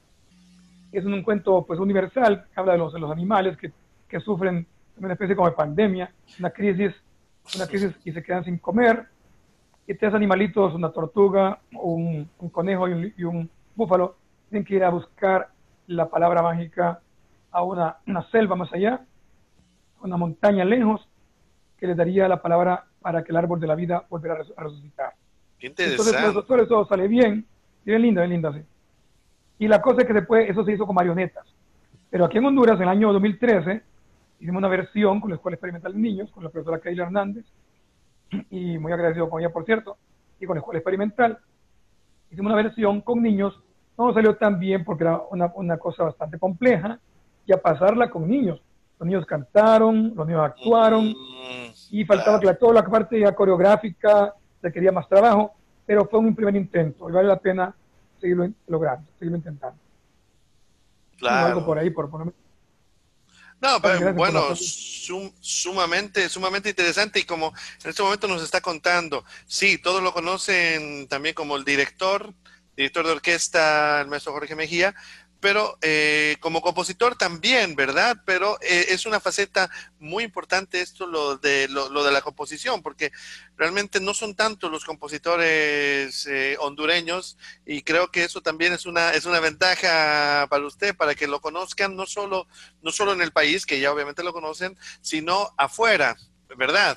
es un cuento pues universal, que habla de los, de los animales que, que sufren una especie como de pandemia, una crisis, una crisis y se quedan sin comer. Y tres animalitos, una tortuga, un, un conejo y un, y un búfalo, tienen que ir a buscar la palabra mágica a una, una selva más allá, una montaña lejos, que les daría la palabra para que el árbol de la vida volviera a resucitar. qué Entonces, por eso, interesante. todo eso sale bien, bien linda, bien linda, sí. Y la cosa es que después eso se hizo con marionetas. Pero aquí en Honduras, en el año dos mil trece, hicimos una versión con la Escuela Experimental de Niños, con la profesora Keila Hernández, y muy agradecido con ella, por cierto, y con la Escuela Experimental. Hicimos una versión con niños, no nos salió tan bien porque era una, una cosa bastante compleja, y a pasarla con niños. Los niños cantaron, los niños actuaron, Mm, y faltaba claro, que toda la parte ya coreográfica requería más trabajo, pero fue un primer intento y vale la pena seguirlo logrando, seguirlo intentando. Bueno, algo claro. por ahí, por ponerme. No, Gracias, pero gracias por la bueno, pregunta. sum- sumamente, sumamente interesante y como en este momento nos está contando, sí, todos lo conocen también como el director, director de orquesta, el maestro Jorge Mejía, pero eh, como compositor también, ¿verdad? Pero eh, es una faceta muy importante esto, lo de, lo, lo de la composición, porque realmente no son tantos los compositores eh, hondureños y creo que eso también es una, es una ventaja para usted, para que lo conozcan no solo no solo en el país, que ya obviamente lo conocen, sino afuera, ¿verdad?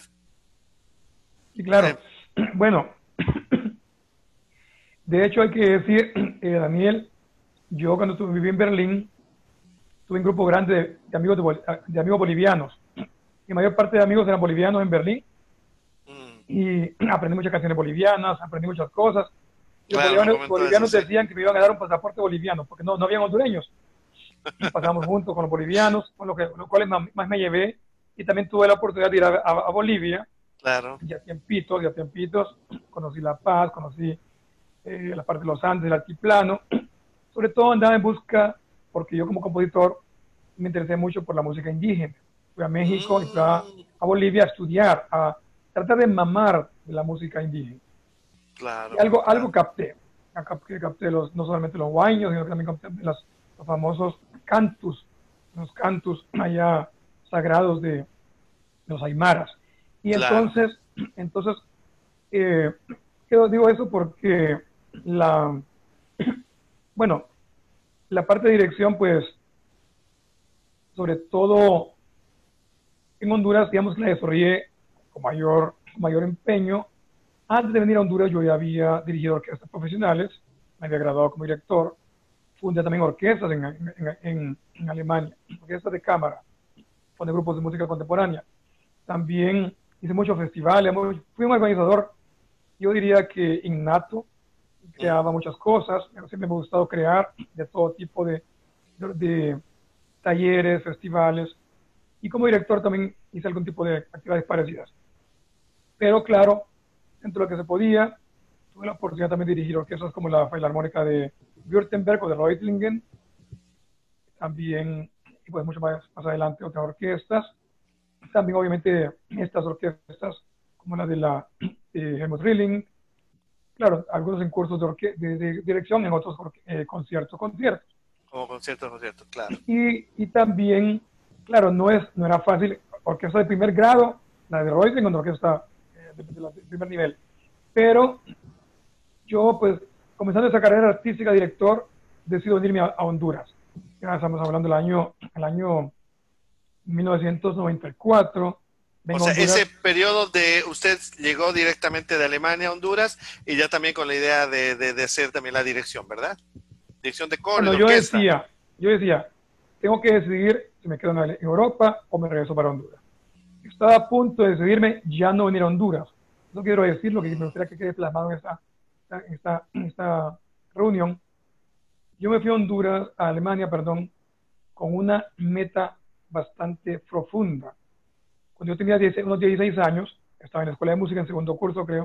Sí, Eh, claro. Bueno, de hecho hay que decir, eh, Daniel, yo cuando estuve, viví en Berlín, tuve un grupo grande de, de amigos, de, de, amigos bolivianos. Y la mayor parte de amigos eran bolivianos en Berlín mm, y aprendí muchas canciones bolivianas, aprendí muchas cosas. Y los claro, me bolivianos, comentó eso, bolivianos sí. decían que me iban a dar un pasaporte boliviano porque no, no habían hondureños. Y pasamos juntos con los bolivianos, con lo que, los cuales más, más me llevé. Y también tuve la oportunidad de ir a, a, a Bolivia, Claro, ya tiempitos, ya tiempitos. Conocí La Paz, conocí eh, la parte de los Andes, el altiplano. Sobre todo andaba en busca, porque yo como compositor me interesé mucho por la música indígena. Fui a México y fui a, mm, a Bolivia a estudiar, a tratar de mamar de la música indígena. Y claro, algo, algo claro, capté. Capté, capté los, no solamente los guaños, sino que también capté las, los famosos cantus, los cantus allá sagrados de los aymaras. Y claro. entonces, entonces eh, digo eso porque la, bueno, la parte de dirección, pues, sobre todo en Honduras, digamos que la desarrollé con mayor, con mayor empeño. Antes de venir a Honduras yo ya había dirigido orquestas profesionales, me había graduado como director, fundé también orquestas en, en, en, en Alemania, orquestas de cámara, con grupos de música contemporánea. También hice muchos festivales, muy, fui un organizador, yo diría que innato, Mm, creaba muchas cosas, siempre me ha gustado crear de todo tipo de, de, de talleres, festivales, y como director también hice algún tipo de actividades parecidas. Pero claro, dentro de lo que se podía, tuve la oportunidad también de dirigir orquestas como la Filarmónica de Württemberg o de Reutlingen, también, y pues mucho más, más adelante, otras orquestas. También, obviamente, estas orquestas como la de la eh, Helmut Rilling. claro, algunos en cursos de, orque- de, de dirección, en otros eh, conciertos, conciertos. Como conciertos, conciertos, claro. Y, y también, claro, no, es, no era fácil, orquesta de primer grado, la de Royce, con orquesta eh, de, de, la- de primer nivel. Pero yo, pues, comenzando esa carrera artística, director, decido venirme a, a Honduras. Ya estamos hablando del año, el año mil novecientos noventa y cuatro. O Vengo a sea, ese Honduras. periodo de usted llegó directamente de Alemania a Honduras y ya también con la idea de, de, de hacer también la dirección, ¿verdad? Dirección de coro y Bueno, de yo orquesta. decía, yo decía, tengo que decidir si me quedo en Europa o me regreso para Honduras. Estaba a punto de decidirme ya no venir a Honduras. No quiero decir lo que me gustaría que quede plasmado en esta, en esta, en esta reunión. Yo me fui a Honduras, a Alemania, perdón, con una meta bastante profunda. Cuando yo tenía diez, unos dieciséis años, estaba en la escuela de música en segundo curso, creo,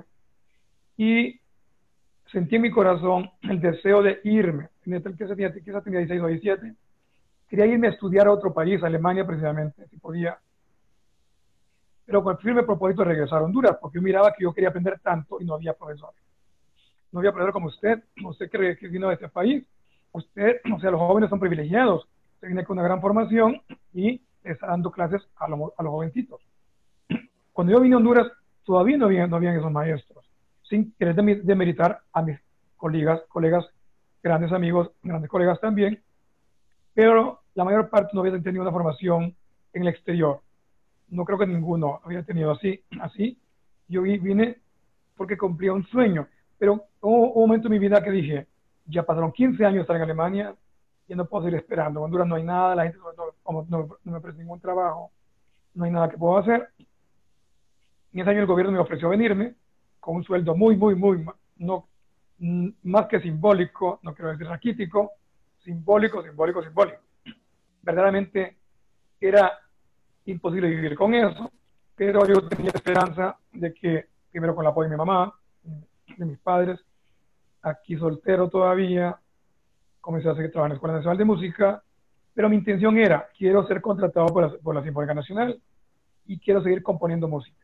y sentí en mi corazón el deseo de irme. Quizás tenía, quizás tenía dieciséis o diecisiete. Quería irme a estudiar a otro país, a Alemania precisamente, si podía, pero con el firme propósito de regresar a Honduras, porque yo miraba que yo quería aprender tanto y no había profesores. No había profesor como usted, usted que, que vino de este país. Usted, o sea, los jóvenes son privilegiados. Usted viene con una gran formación y está dando clases a, lo, a los jovencitos. Cuando yo vine a Honduras, todavía no habían, no habían esos maestros, sin querer demeritar a mis colegas, colegas, grandes amigos, grandes colegas también, pero la mayor parte no había tenido una formación en el exterior. No creo que ninguno había tenido así. así. Yo vine porque cumplía un sueño, pero hubo un momento en mi vida que dije, ya pasaron quince años de estar en Alemania, ya no puedo seguir esperando. En Honduras no hay nada, la gente no, no, no, no me ofrece ningún trabajo, no hay nada que puedo hacer. En ese año el gobierno me ofreció venirme con un sueldo muy, muy, muy, no, más que simbólico, no quiero decir raquítico, simbólico, simbólico, simbólico. Verdaderamente era imposible vivir con eso, pero yo tenía esperanza de que, primero con el apoyo de mi mamá, de mis padres, aquí soltero todavía, comencé a hacer trabajo en la Escuela Nacional de Música, pero mi intención era, quiero ser contratado por la, por la Sinfónica Nacional y quiero seguir componiendo música.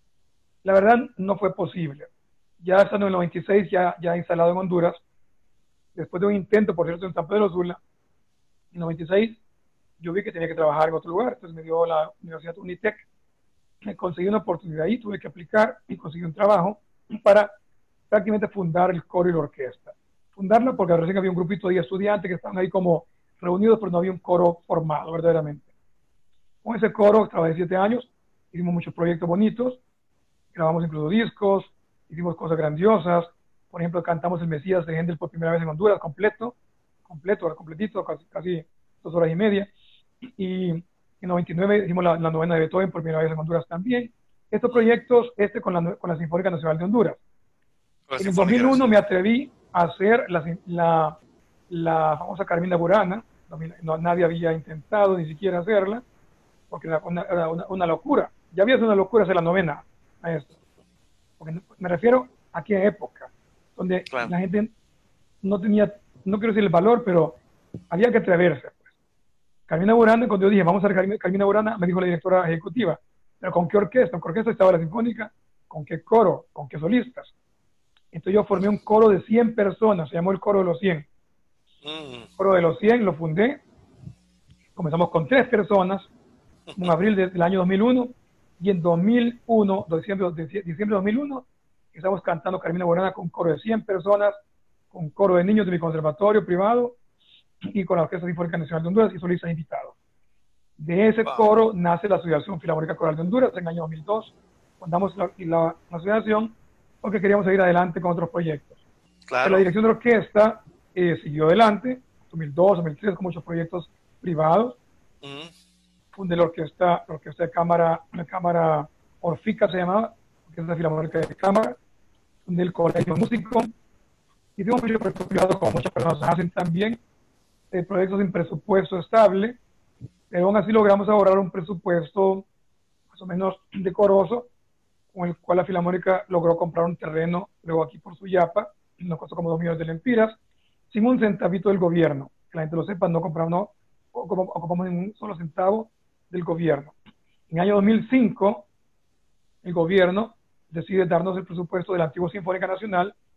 La verdad no fue posible. Ya estando en el noventa y seis, ya, ya instalado en Honduras, después de un intento, por cierto, en San Pedro Sula, en el noventa y seis, yo vi que tenía que trabajar en otro lugar, entonces me dio la Universidad Unitec, me conseguí una oportunidad ahí, tuve que aplicar y conseguí un trabajo para prácticamente fundar el coro y la orquesta. Fundarlo porque recién había un grupito de estudiantes que estaban ahí como reunidos, pero no había un coro formado verdaderamente. Con ese coro trabajé siete años, hicimos muchos proyectos bonitos, grabamos incluso discos, hicimos cosas grandiosas. Por ejemplo, cantamos el Mesías de Händel por primera vez en Honduras, completo, completo, completito, casi, casi dos horas y media. Y en noventa y nueve hicimos la, la novena de Beethoven por primera vez en Honduras también. Estos proyectos, este con la, con la Sinfónica Nacional de Honduras. La En el Sinfónica dos mil uno me Nacional. atreví a hacer la, la, la famosa Carmina Burana. No, no, nadie había intentado ni siquiera hacerla, porque era una, era una, una locura. Ya había sido una locura hacer la novena a esto. Porque me refiero a aquella época, donde Claro. la gente no tenía, no quiero decir el valor, pero había que atreverse. Pues. Carmina Burana, cuando yo dije, vamos a hacer Carmina, Carmina Burana, me dijo la directora ejecutiva, pero ¿con qué orquesta? ¿Con qué orquesta estaba la sinfónica? ¿Con qué coro? ¿Con qué solistas? Entonces yo formé un coro de cien personas, se llamó el Coro de los cien. Mm. El Coro de los cien lo fundé, comenzamos con tres personas, en abril del año dos mil uno, y en dos mil uno, diciembre, diciembre de dos mil uno, estamos cantando Carmina Burana con un coro de cien personas, con un coro de niños de mi conservatorio privado, y con la Orquesta Sinfónica Nacional de Honduras y solistas invitados. De ese wow. coro nace la Asociación Filarmónica Coral de Honduras en el año dos mil dos, fundamos la, la, la asociación porque queríamos seguir adelante con otros proyectos. Claro. Pero la dirección de la orquesta eh, siguió adelante, dos mil dos, dos mil tres, con muchos proyectos privados. Uh-huh. Fundé la orquesta, la orquesta de cámara, la cámara Orfica se llamaba, Orquesta Filarmónica de Cámara. Fundé el Colegio Músico. Y tengo muchos proyectos privados, como muchas personas hacen también, eh, proyectos sin presupuesto estable, pero aún así logramos ahorrar un presupuesto más o menos decoroso, con el cual la Filarmónica logró comprar un terreno, luego aquí por Suyapa, nos costó como dos millones de lempiras, sin un centavito del gobierno. Que la gente lo sepa, no compramos, no ocupamos ningún solo centavo del gobierno. En el año dos mil cinco, el gobierno decide darnos el presupuesto de la antigua Sinfónica Nacional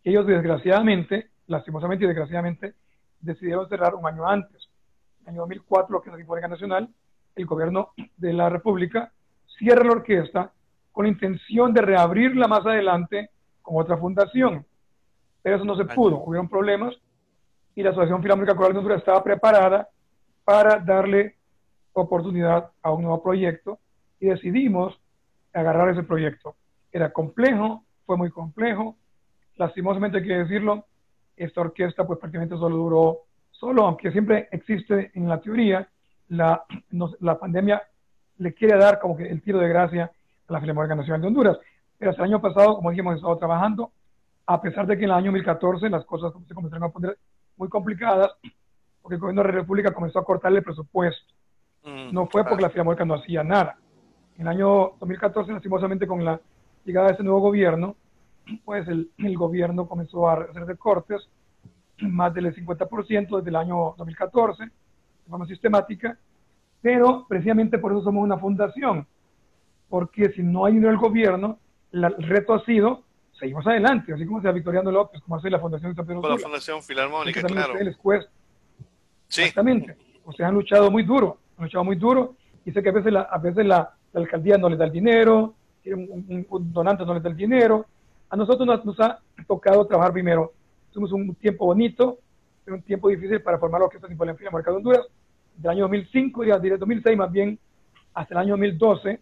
Ellos desgraciadamente, lastimosamente y desgraciadamente, decidieron cerrar un año antes. En el año dos mil cuatro, lo que es la Sinfónica Nacional, el gobierno de la República cierra la orquesta con la intención de reabrirla más adelante con otra fundación. Pero eso no se pudo, hubieron problemas y la Asociación Filarmónica Coral de Honduras estaba preparada para darle oportunidad a un nuevo proyecto y decidimos agarrar ese proyecto. Era complejo, fue muy complejo, lastimosamente hay que decirlo, esta orquesta pues prácticamente solo duró, solo, aunque siempre existe en la teoría, la, nos, la pandemia le quiere dar como que el tiro de gracia a la Filarmónica Nacional de Honduras. Pero hasta el año pasado, como dijimos, hemos estado trabajando, a pesar de que en el año dos mil catorce las cosas se comenzaron a poner muy complicadas, porque el gobierno de la República comenzó a cortarle el presupuesto. Mm, no fue porque la Filarmónica no hacía nada. En el año dos mil catorce, lastimosamente, con la llegada de ese nuevo gobierno, pues el, el gobierno comenzó a hacer recortes, más del cincuenta por ciento desde el año dos mil catorce, de forma sistemática, pero precisamente por eso somos una fundación, porque si no hay dinero del gobierno, la, el reto ha sido, seguimos adelante, así como sea Victoriano López, como hace la Fundación de San Pedro Sula. La Fundación Filarmónica, claro. También a ustedes les cuesta. Sí. Exactamente. Ustedes han luchado muy duro, han luchado muy duro, y sé que a veces la, a veces la, la alcaldía no les da el dinero, un, un, un donante no les da el dinero. A nosotros nos, nos ha tocado trabajar primero. Tuvimos un tiempo bonito, pero un tiempo difícil para formar la Orquesta Sinfónica Filarmónica de Honduras, del año dos mil cinco y del dos mil seis más bien, hasta el año dos mil doce.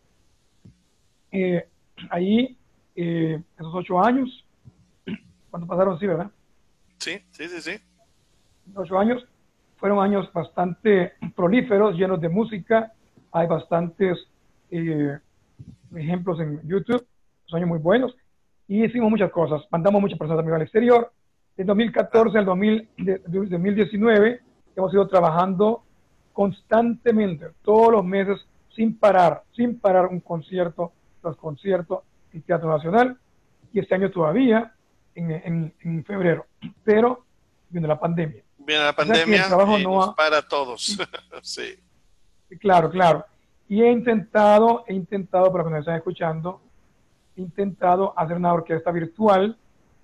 Eh, ahí, eh, esos ocho años, ¿cuánto pasaron? Sí, ¿verdad? Sí, sí, sí, sí. Ocho años, fueron años bastante prolíferos, llenos de música, hay bastantes eh, ejemplos en YouTube, son años muy buenos, y hicimos muchas cosas, mandamos muchas personas también al exterior. De dos mil catorce al dos mil diecinueve hemos ido trabajando constantemente, todos los meses, sin parar, sin parar un concierto tras concierto en Teatro Nacional, y este año todavía, en, en, en febrero, pero viene la pandemia. Viene la pandemia, o sea, y no nos ha... para a todos. Sí. Claro, claro. Y he intentado, he intentado, para que me están escuchando, he intentado hacer una orquesta virtual,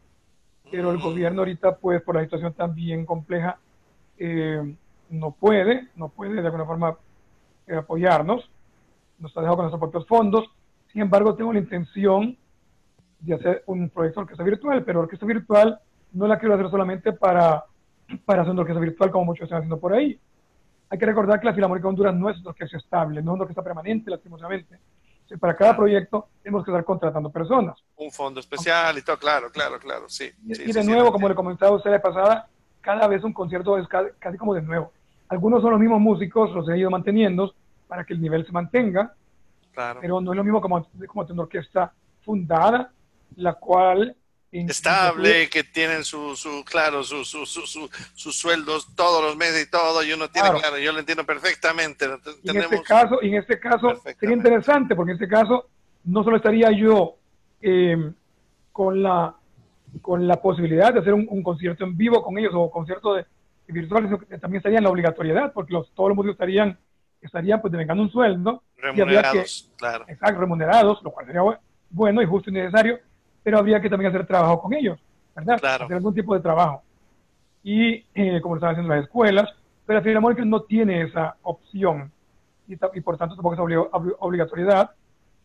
pero el gobierno ahorita, pues, por la situación tan bien compleja, eh, no puede, no puede de alguna forma eh, apoyarnos, nos ha dejado con nuestros propios fondos. Sin embargo, tengo la intención de hacer un proyecto de orquesta virtual, pero orquesta virtual no la quiero hacer solamente para, para hacer una orquesta virtual como muchos están haciendo por ahí. Hay que recordar que la Filarmónica de Honduras no es una orquesta estable, no es una orquesta permanente, lastimosamente. Para cada proyecto tenemos que estar contratando personas. Un fondo especial y todo, claro, claro, claro, sí. Y, sí y de sí, nuevo, sí, como le comentaba a usted la pasada, cada vez un concierto es casi, casi como de nuevo. Algunos son los mismos músicos, los he ido manteniendo para que el nivel se mantenga, claro. Pero no es lo mismo como, como tener una orquesta fundada, la cual... Estable, que tienen su, su claro, sus su, su, su, sus sueldos todos los meses y todo, y uno tiene, claro, claro yo lo entiendo perfectamente. Y en este caso, en este caso sería interesante, porque en este caso no solo estaría yo eh, con, la, con la posibilidad de hacer un, un concierto en vivo con ellos, o concierto de, de virtual, sino que también estaría en la obligatoriedad, porque los, todos los músicos estarían, estarían pues devengando un sueldo. Remunerados, que, claro. Exacto, remunerados, lo cual sería bueno y justo y necesario, pero habría que también hacer trabajo con ellos, ¿verdad? Claro. Hacer algún tipo de trabajo. Y eh, como lo están haciendo las escuelas, pero la Filarmónica no tiene esa opción, y, y por tanto tampoco es oblig obligatoriedad,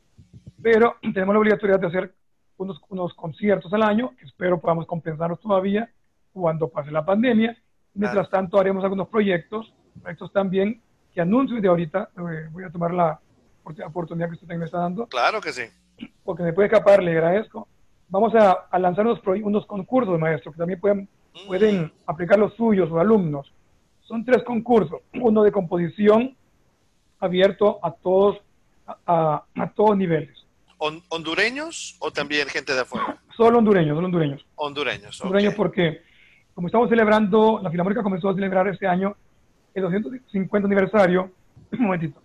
pero tenemos la obligatoriedad de hacer unos, unos conciertos al año, que espero podamos compensarlos todavía cuando pase la pandemia. Mientras claro. tanto haremos algunos proyectos, proyectos también que anuncio de ahorita, eh, voy a tomar la oportunidad que usted me está dando. Claro que sí. Porque me puede escapar, le agradezco. Vamos a, a lanzar unos, unos concursos, maestro, que también pueden, mm. pueden aplicar los suyos, los alumnos. Son tres concursos, uno de composición abierto a todos, a, a, a todos niveles. ¿Hondureños o también gente de afuera? Solo hondureños, solo hondureños. Hondureños, Hondureños okay. Porque, como estamos celebrando, la Filarmónica comenzó a celebrar este año el doscientos cincuenta aniversario, un momentito.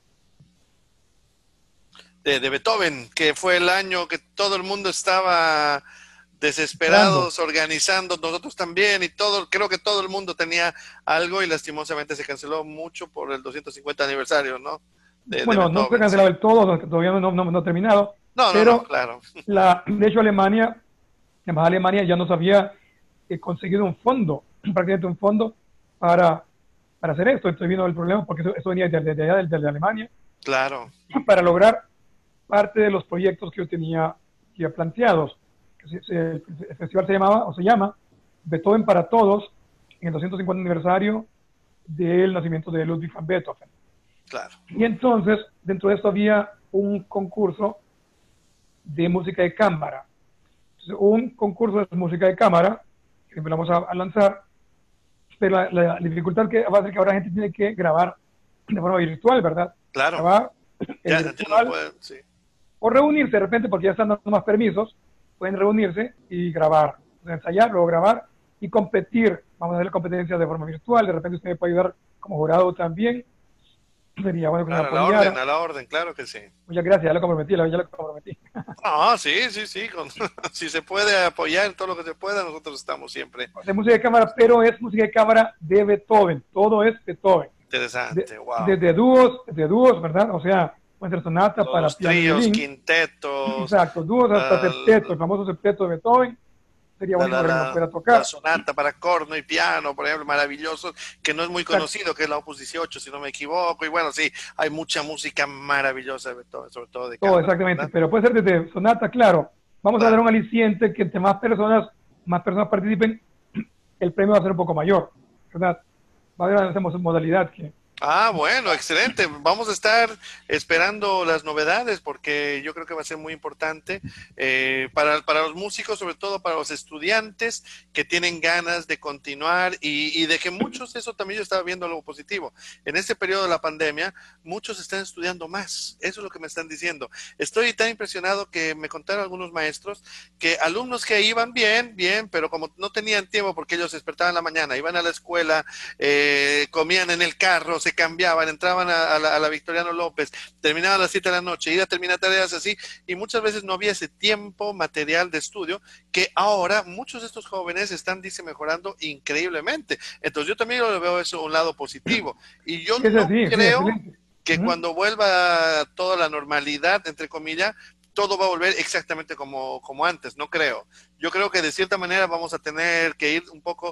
De, de Beethoven, que fue el año que todo el mundo estaba desesperados, Brando. organizando, nosotros también, y todo, creo que todo el mundo tenía algo, y lastimosamente se canceló mucho por el doscientos cincuenta aniversario, ¿no? De, bueno, de no se canceló sí. del todo, todavía no, no, no ha terminado, no, pero no, no, claro. La, de hecho Alemania Además, Alemania ya nos había eh, conseguido un fondo, prácticamente un fondo para, para hacer esto. Entonces vino el problema porque eso, eso venía desde, desde allá, desde Alemania, Claro. para lograr parte de los proyectos que yo tenía ya planteados. El festival se llamaba, o se llama, Beethoven para Todos, en el doscientos cincuenta aniversario del nacimiento de Ludwig van Beethoven. Claro. Y entonces, dentro de esto había un concurso de música de cámara. Entonces, un concurso de música de cámara, que siempre vamos a, a lanzar, pero la, la, la dificultad que va a ser que ahora la gente tiene que grabar de forma virtual, ¿verdad? Claro. Grabar Ya, virtual, ya no pueden, sí. o reunirse de repente, porque ya están dando más permisos, pueden reunirse y grabar, ensayar, luego grabar y competir. Vamos a hacer competencias de forma virtual, de repente usted me puede ayudar como jurado también. Sería bueno que Claro, me a la apoyara. orden, a la orden, claro que sí. Muchas gracias, ya lo comprometí, ya lo comprometí. Ah, sí, sí, sí. Con, si se puede apoyar en todo lo que se pueda, nosotros estamos siempre. De música de cámara, pero es música de cámara de Beethoven, todo es Beethoven. Interesante, De, wow. Desde dúos, de dúos, ¿verdad? O sea, puede ser sonata Los para piano y tríos, violín. quintetos. Exacto, dúos hasta La, septeto, el famoso septeto de Beethoven. Sería la, bonito la, que nos la, pueda la tocar. sonata para corno y piano, por ejemplo, maravilloso, que no es muy Exacto. conocido, que es la Opus dieciocho, si no me equivoco. Y bueno, sí, hay mucha música maravillosa de Beethoven, sobre todo de Todo, cámara, exactamente, ¿verdad? pero puede ser desde sonata, claro. Vamos a dar Claro. un aliciente que entre más personas, más personas participen, el premio va a ser un poco mayor, ¿verdad? Va a haber esa modalidad que... Ah, bueno, excelente. Vamos a estar esperando las novedades porque yo creo que va a ser muy importante eh, para, para los músicos, sobre todo para los estudiantes que tienen ganas de continuar y, y de que muchos, eso también yo estaba viendo algo positivo. En este periodo de la pandemia, muchos están estudiando más. Eso es lo que me están diciendo. Estoy tan impresionado que me contaron algunos maestros que alumnos que iban bien, bien, pero como no tenían tiempo porque ellos despertaban en la mañana, iban a la escuela, eh, comían en el carro, se cambiaban, entraban a, a, la, a la Victoriano López, terminaban a las siete de la noche, ir a terminar tareas así, y muchas veces no había ese tiempo material de estudio que ahora muchos de estos jóvenes están, dice, mejorando increíblemente. Entonces yo también lo veo eso un lado positivo. Y yo Sí, sí, no sí, sí, creo excelente. que Uh-huh. cuando vuelva toda la normalidad, entre comillas, todo va a volver exactamente como, como antes, no creo. Yo creo que de cierta manera vamos a tener que ir un poco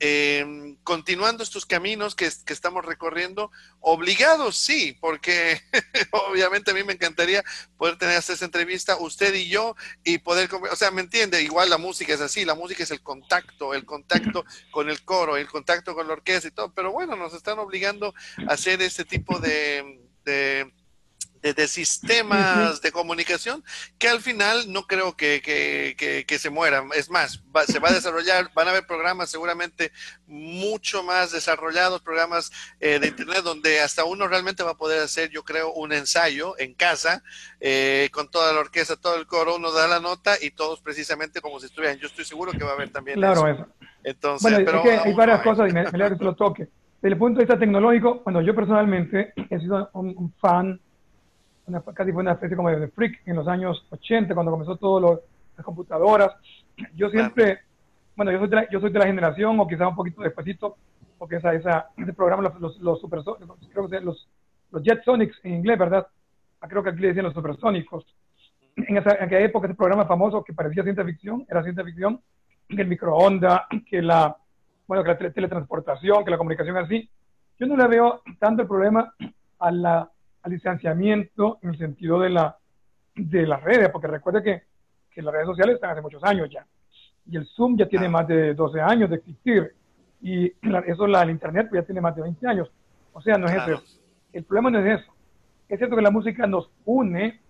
eh, continuando estos caminos que, que estamos recorriendo, obligados, sí, porque obviamente a mí me encantaría poder tener esta entrevista, usted y yo, y poder, o sea, ¿me entiende? Igual la música es así, la música es el contacto, el contacto con el coro, el contacto con la orquesta y todo, pero bueno, nos están obligando a hacer este tipo de... de De, de, Sí, sí. sistemas de comunicación que al final no creo que, que, que, que se mueran. Es más, va, se va a desarrollar, van a haber programas seguramente mucho más desarrollados, programas eh, de internet donde hasta uno realmente va a poder hacer, yo creo, un ensayo en casa eh, con toda la orquesta, todo el coro, uno da la nota y todos precisamente como si estuvieran. Yo estoy seguro que va a haber también Claro, eso. eso. Entonces, Bueno, es pero que hay aún no varias hay. cosas y me, me alegra que se lo toque. Desde el punto de vista tecnológico, bueno, yo personalmente he sido un, un fan, una, casi fue una especie como de freak en los años ochenta, cuando comenzó todo lo, las computadoras. Yo siempre, bueno, yo soy, de la, yo soy de la generación, o quizás un poquito despuesito, porque esa, esa, ese programa, los, los, los, super, creo que los, los Jetsonics en inglés, ¿verdad? Creo que aquí le decían los supersónicos. En, esa, en aquella época, ese programa famoso que parecía ciencia ficción, era ciencia ficción, que el microondas, que la, bueno, que la tele, teletransportación, que la comunicación así. Yo no le veo tanto el problema a la, al distanciamiento en el sentido de, la, de las redes, porque recuerde que, que las redes sociales están hace muchos años ya, y el Zoom ya tiene ah. más de doce años de existir, y la, eso la, el Internet pues ya tiene más de veinte años, o sea, no es claro. eso. El problema no es eso. Es cierto que la música nos une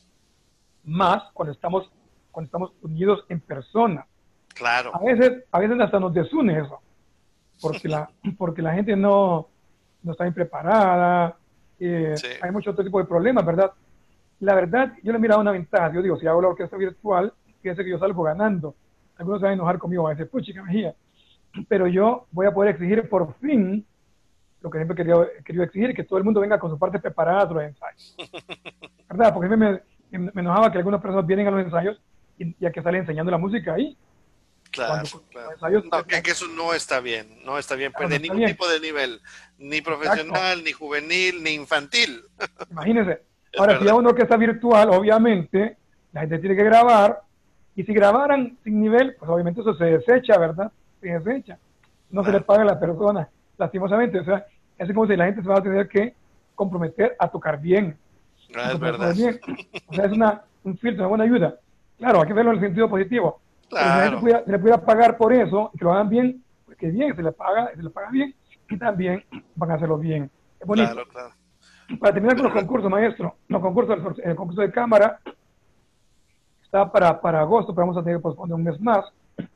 más cuando estamos, cuando estamos unidos en persona. Claro. A veces, a veces hasta nos desune eso, porque la, porque la gente no, no está bien preparada, eh, sí. Hay mucho otro tipo de problemas, ¿verdad? La verdad, yo le he mirado una ventaja. Yo digo, si hago la orquesta virtual, fíjense que yo salgo ganando. Algunos se van a enojar conmigo, van a decir, puchica Mejía, pero yo voy a poder exigir por fin lo que siempre quería, quería exigir, que todo el mundo venga con su parte preparada a los ensayos. ¿Verdad? Porque a mí me, me, me enojaba que algunas personas vienen a los ensayos y ya que salen enseñando la música ahí. Claro, Cuando, claro. Ensayos, no, que, que eso no está bien, no está bien, claro, pues de no ningún bien. tipo de nivel, ni profesional, Exacto. ni juvenil, ni infantil. Imagínense. Ahora, si hay una orquesta virtual, obviamente, la gente tiene que grabar Y si grabaran sin nivel, pues obviamente eso se desecha, ¿verdad? Se desecha. No se le paga a la persona, lastimosamente. O sea, es como si la gente se va a tener que comprometer a tocar bien. Ah, es verdad. Bien. O sea, es una, un filtro, una buena ayuda. Claro, hay que verlo en el sentido positivo. Pero si la gente Claro. pudiera, se le pudiera pagar por eso, y que lo hagan bien, pues que bien, se le paga, se le paga bien, y también van a hacerlo bien. Es bonito. Claro, claro. Para terminar con los Pero, concursos, maestro, los concursos, el concurso de cámara está para, para agosto, pero vamos a tener que posponer un mes más.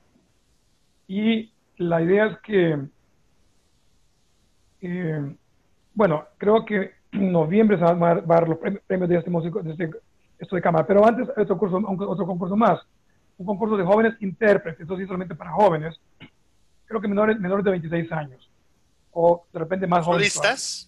Y la idea es que, eh, bueno, creo que en noviembre se van a dar, va a dar los premios de este músico, de este, esto de cámara. Pero antes hay otro, curso, otro concurso más, un concurso de jóvenes intérpretes, eso sí solamente para jóvenes, creo que menores, menores de veintiséis años, o de repente más jóvenes. ¿solistas?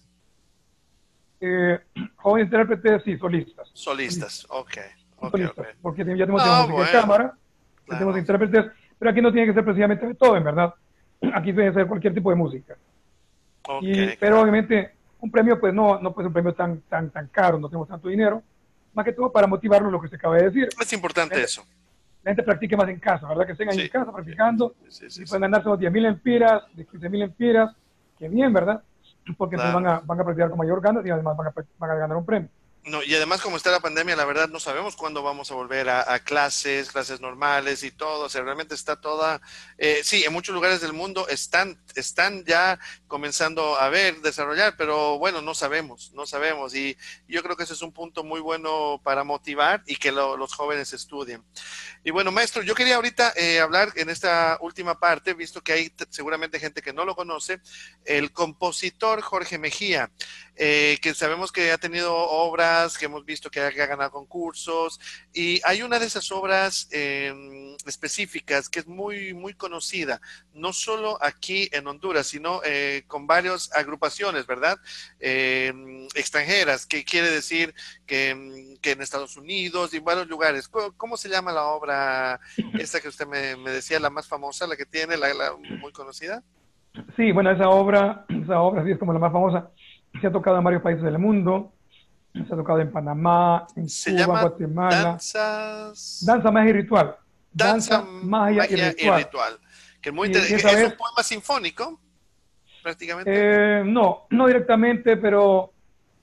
Eh, jóvenes intérpretes, sí, solistas. Solistas, ok. Okay, solistas, okay. porque ya tenemos Ah, música bueno, de cámara, claro. ya tenemos intérpretes, pero aquí no tiene que ser precisamente de todo, en verdad. Aquí puede ser cualquier tipo de música. Okay, y, claro. pero obviamente un premio pues no, no puede ser un premio tan, tan, tan caro, no tenemos tanto dinero, más que todo para motivarlo lo que se acaba de decir. Es importante la gente, eso. La gente practique más en casa, ¿verdad? Que estén ahí Sí. en casa practicando, Sí, sí, sí, y sí. pueden ganarse unos diez mil empiras, de quince mil empiras, que bien, ¿verdad? Porque Claro. entonces van a, van a practicar con mayor ganas y además van a, van a ganar un premio. No, y además como está la pandemia, la verdad no sabemos cuándo vamos a volver a, a clases, clases normales y todo, o sea, realmente está toda, eh, sí, en muchos lugares del mundo están, están ya comenzando a ver, desarrollar, pero bueno, no sabemos, no sabemos, y yo creo que ese es un punto muy bueno para motivar y que lo, los jóvenes estudien. Y bueno, maestro, yo quería ahorita eh, hablar en esta última parte, visto que hay seguramente gente que no lo conoce, el compositor Jorge Mejía, eh, que sabemos que ha tenido obras, que hemos visto que ha, que ha ganado concursos, y hay una de esas obras eh, específicas que es muy, muy conocida, no solo aquí en Honduras, sino eh, con varias agrupaciones, ¿verdad? Eh, extranjeras, que quiere decir que, que en Estados Unidos y en varios lugares. ¿Cómo, cómo se llama la obra esta que usted me, me decía, la más famosa, la que tiene, la, la muy conocida? Sí, bueno, esa obra, esa obra sí es como la más famosa. Se ha tocado en varios países del mundo. Se ha tocado en Panamá, en Se Cuba, llama Guatemala. Danzas... Danza, magia y ritual. Danza, Danza, magia y magia y ritual. ritual. Que es, muy Y, y que esa es vez, un poema sinfónico, prácticamente. eh, no, no directamente, pero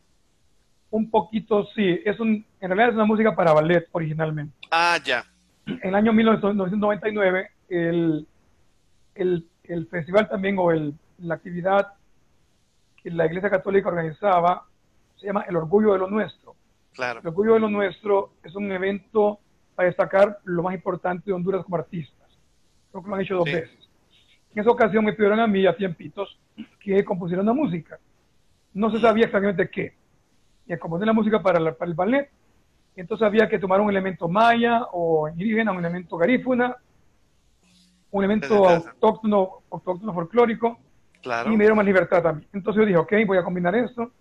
un poquito sí. Es un, en realidad es una música para ballet originalmente. Ah, ya. En el año mil novecientos noventa y nueve, el, el, el festival también, o el, la actividad que la Iglesia Católica organizaba, se llama El Orgullo de lo Nuestro. Claro. El Orgullo de lo Nuestro es un evento para destacar lo más importante de Honduras como artistas. Creo que lo han hecho dos Sí. veces. En esa ocasión me pidieron a mí, a tiempitos, que compusiera una música. No se sabía exactamente qué. Y componer la música para, la, para el ballet. Entonces había que tomar un elemento maya o indígena, un elemento garífuna, un elemento autóctono, autóctono folclórico, claro. Y me dieron más libertad también. Entonces yo dije, ok, voy a combinar esto.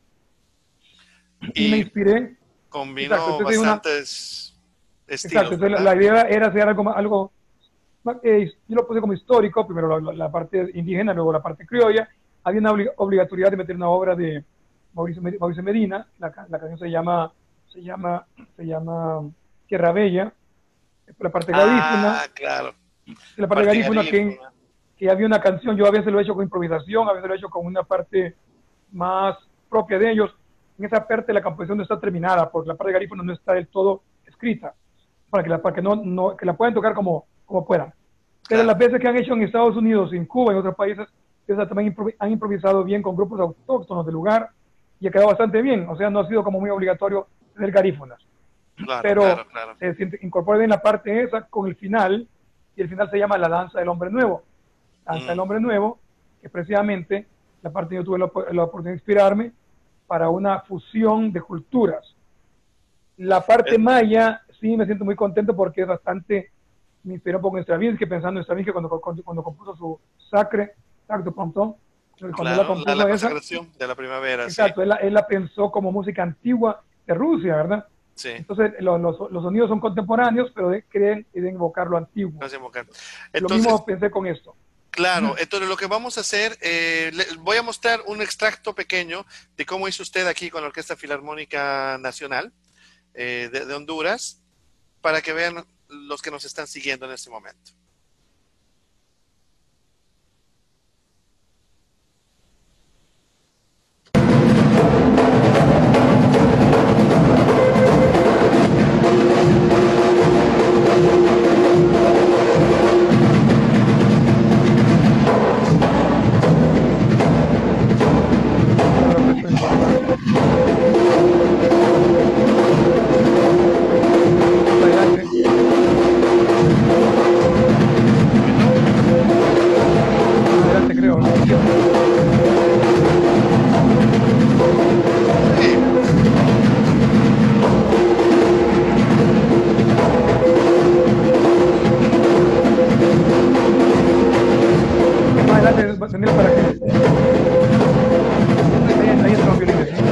Y, y me inspiré. Combinó exacto, bastantes una, estilos, exacto, entonces la, la idea era hacer algo, algo eh, yo lo puse como histórico, primero la, la parte indígena, luego la parte criolla. Había una obligatoriedad de meter una obra de Mauricio, Mauricio Medina, la, la canción se llama, se llama, se llama Tierra Bella, la parte garífuna. Ah, claro. La parte, parte garífuna, que, que había una canción, yo a veces lo he hecho con improvisación, a veces lo he hecho con una parte más propia de ellos. En esa parte la composición no está terminada, porque la parte garífuna no está del todo escrita, para que la, para que no, no, que la puedan tocar como, como puedan. Pero claro, las veces que han hecho en Estados Unidos, en Cuba, en otros países, ellos también han improvisado bien con grupos autóctonos del lugar y ha quedado bastante bien. O sea, no ha sido como muy obligatorio tener garífunas. Claro, pero claro, claro. se incorpora bien la parte esa con el final, y el final se llama La Danza del Hombre Nuevo. Danza mm. del Hombre Nuevo, que precisamente la parte yo tuve la, la oportunidad de inspirarme para una fusión de culturas. La parte eh. maya, sí me siento muy contento porque es bastante, me inspiró un poco en Stravinsky, pensando en Stravinsky cuando, cuando, cuando compuso su Sacre, Sacre Pronto, cuando claro, la compuso la, la esa, consagración de la primavera. Exacto, sí. él, la, él la pensó como música antigua de Rusia, ¿verdad? Sí. Entonces, los, los, los sonidos son contemporáneos, pero de, creen y deben invocar lo antiguo. No invocar. Entonces, lo mismo pensé con esto. Claro, entonces lo que vamos a hacer, eh, le, voy a mostrar un extracto pequeño de cómo hizo usted aquí con la Orquesta Filarmónica Nacional eh, de, de Honduras, para que vean los que nos están siguiendo en este momento. Daniel, para que ahí, ahí están los violines, ¿sí?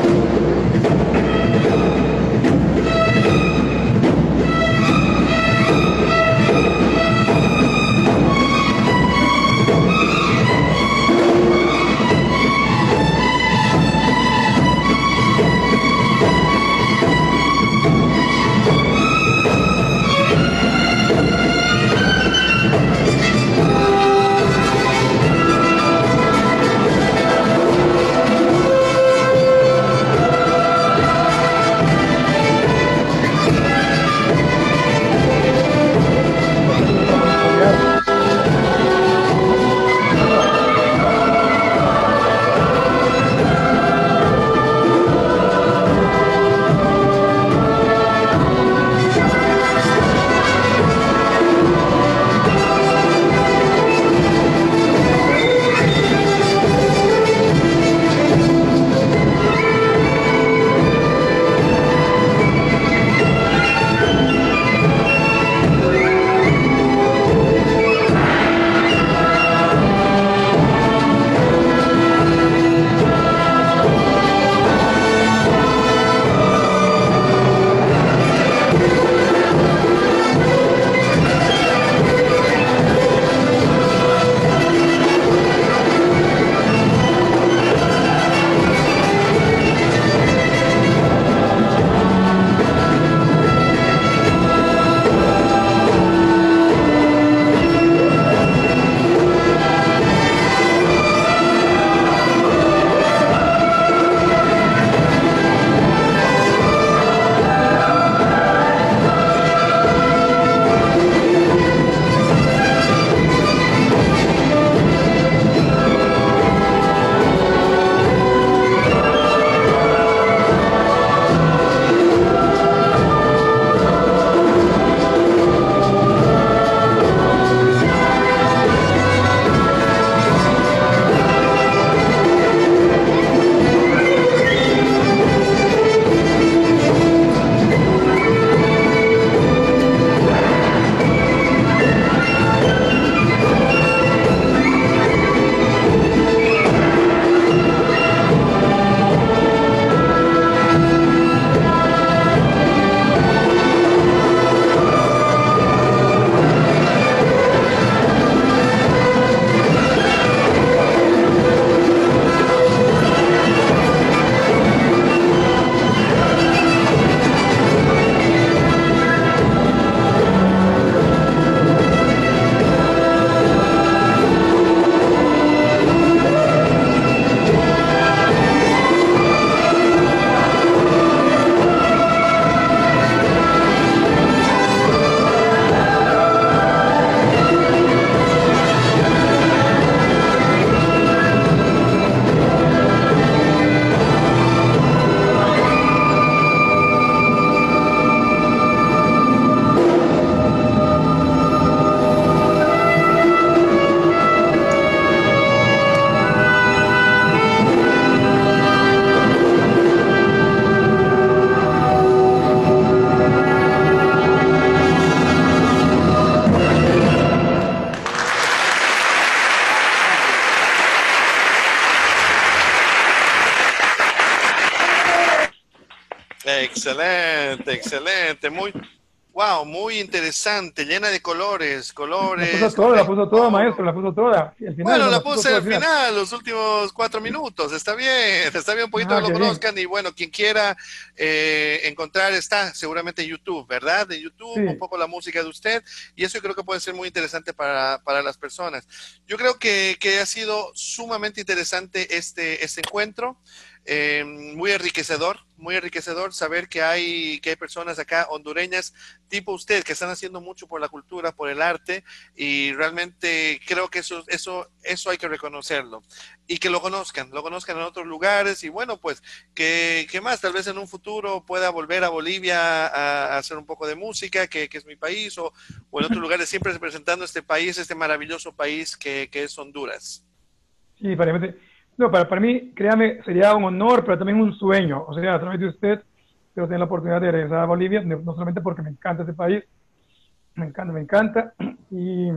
Excelente, excelente, muy, Wow, muy interesante, llena de colores, La puso colores, toda, la puso toda, oro. maestro, la puso toda. Y al final, Bueno, no, la la puso puse toda al al final. final, los últimos cuatro minutos. Está bien, está bien, un poquito que Ah, lo qué bien. conozcan. Y bueno, quien quiera eh, encontrar está seguramente en YouTube, ¿verdad? De YouTube, un Sí, poco la música de usted. Y eso yo creo que puede ser muy interesante para, para las personas. Yo creo que, que ha sido sumamente interesante este, este encuentro. Eh, muy enriquecedor, muy enriquecedor saber que hay, que hay personas acá hondureñas tipo usted que están haciendo mucho por la cultura, por el arte y realmente creo que eso, eso, eso hay que reconocerlo y que lo conozcan, lo conozcan en otros lugares y bueno, pues que, que más, tal vez en un futuro pueda volver a Bolivia a, a hacer un poco de música, que, que es mi país, o, o en otros lugares, siempre representando este país, este maravilloso país que, que es Honduras. sí, para mí, no, para, para mí, créame, sería un honor, pero también un sueño. O sea, a través de usted, quiero tener la oportunidad de regresar a Bolivia, no no solamente porque me encanta este país, me encanta, me encanta, y,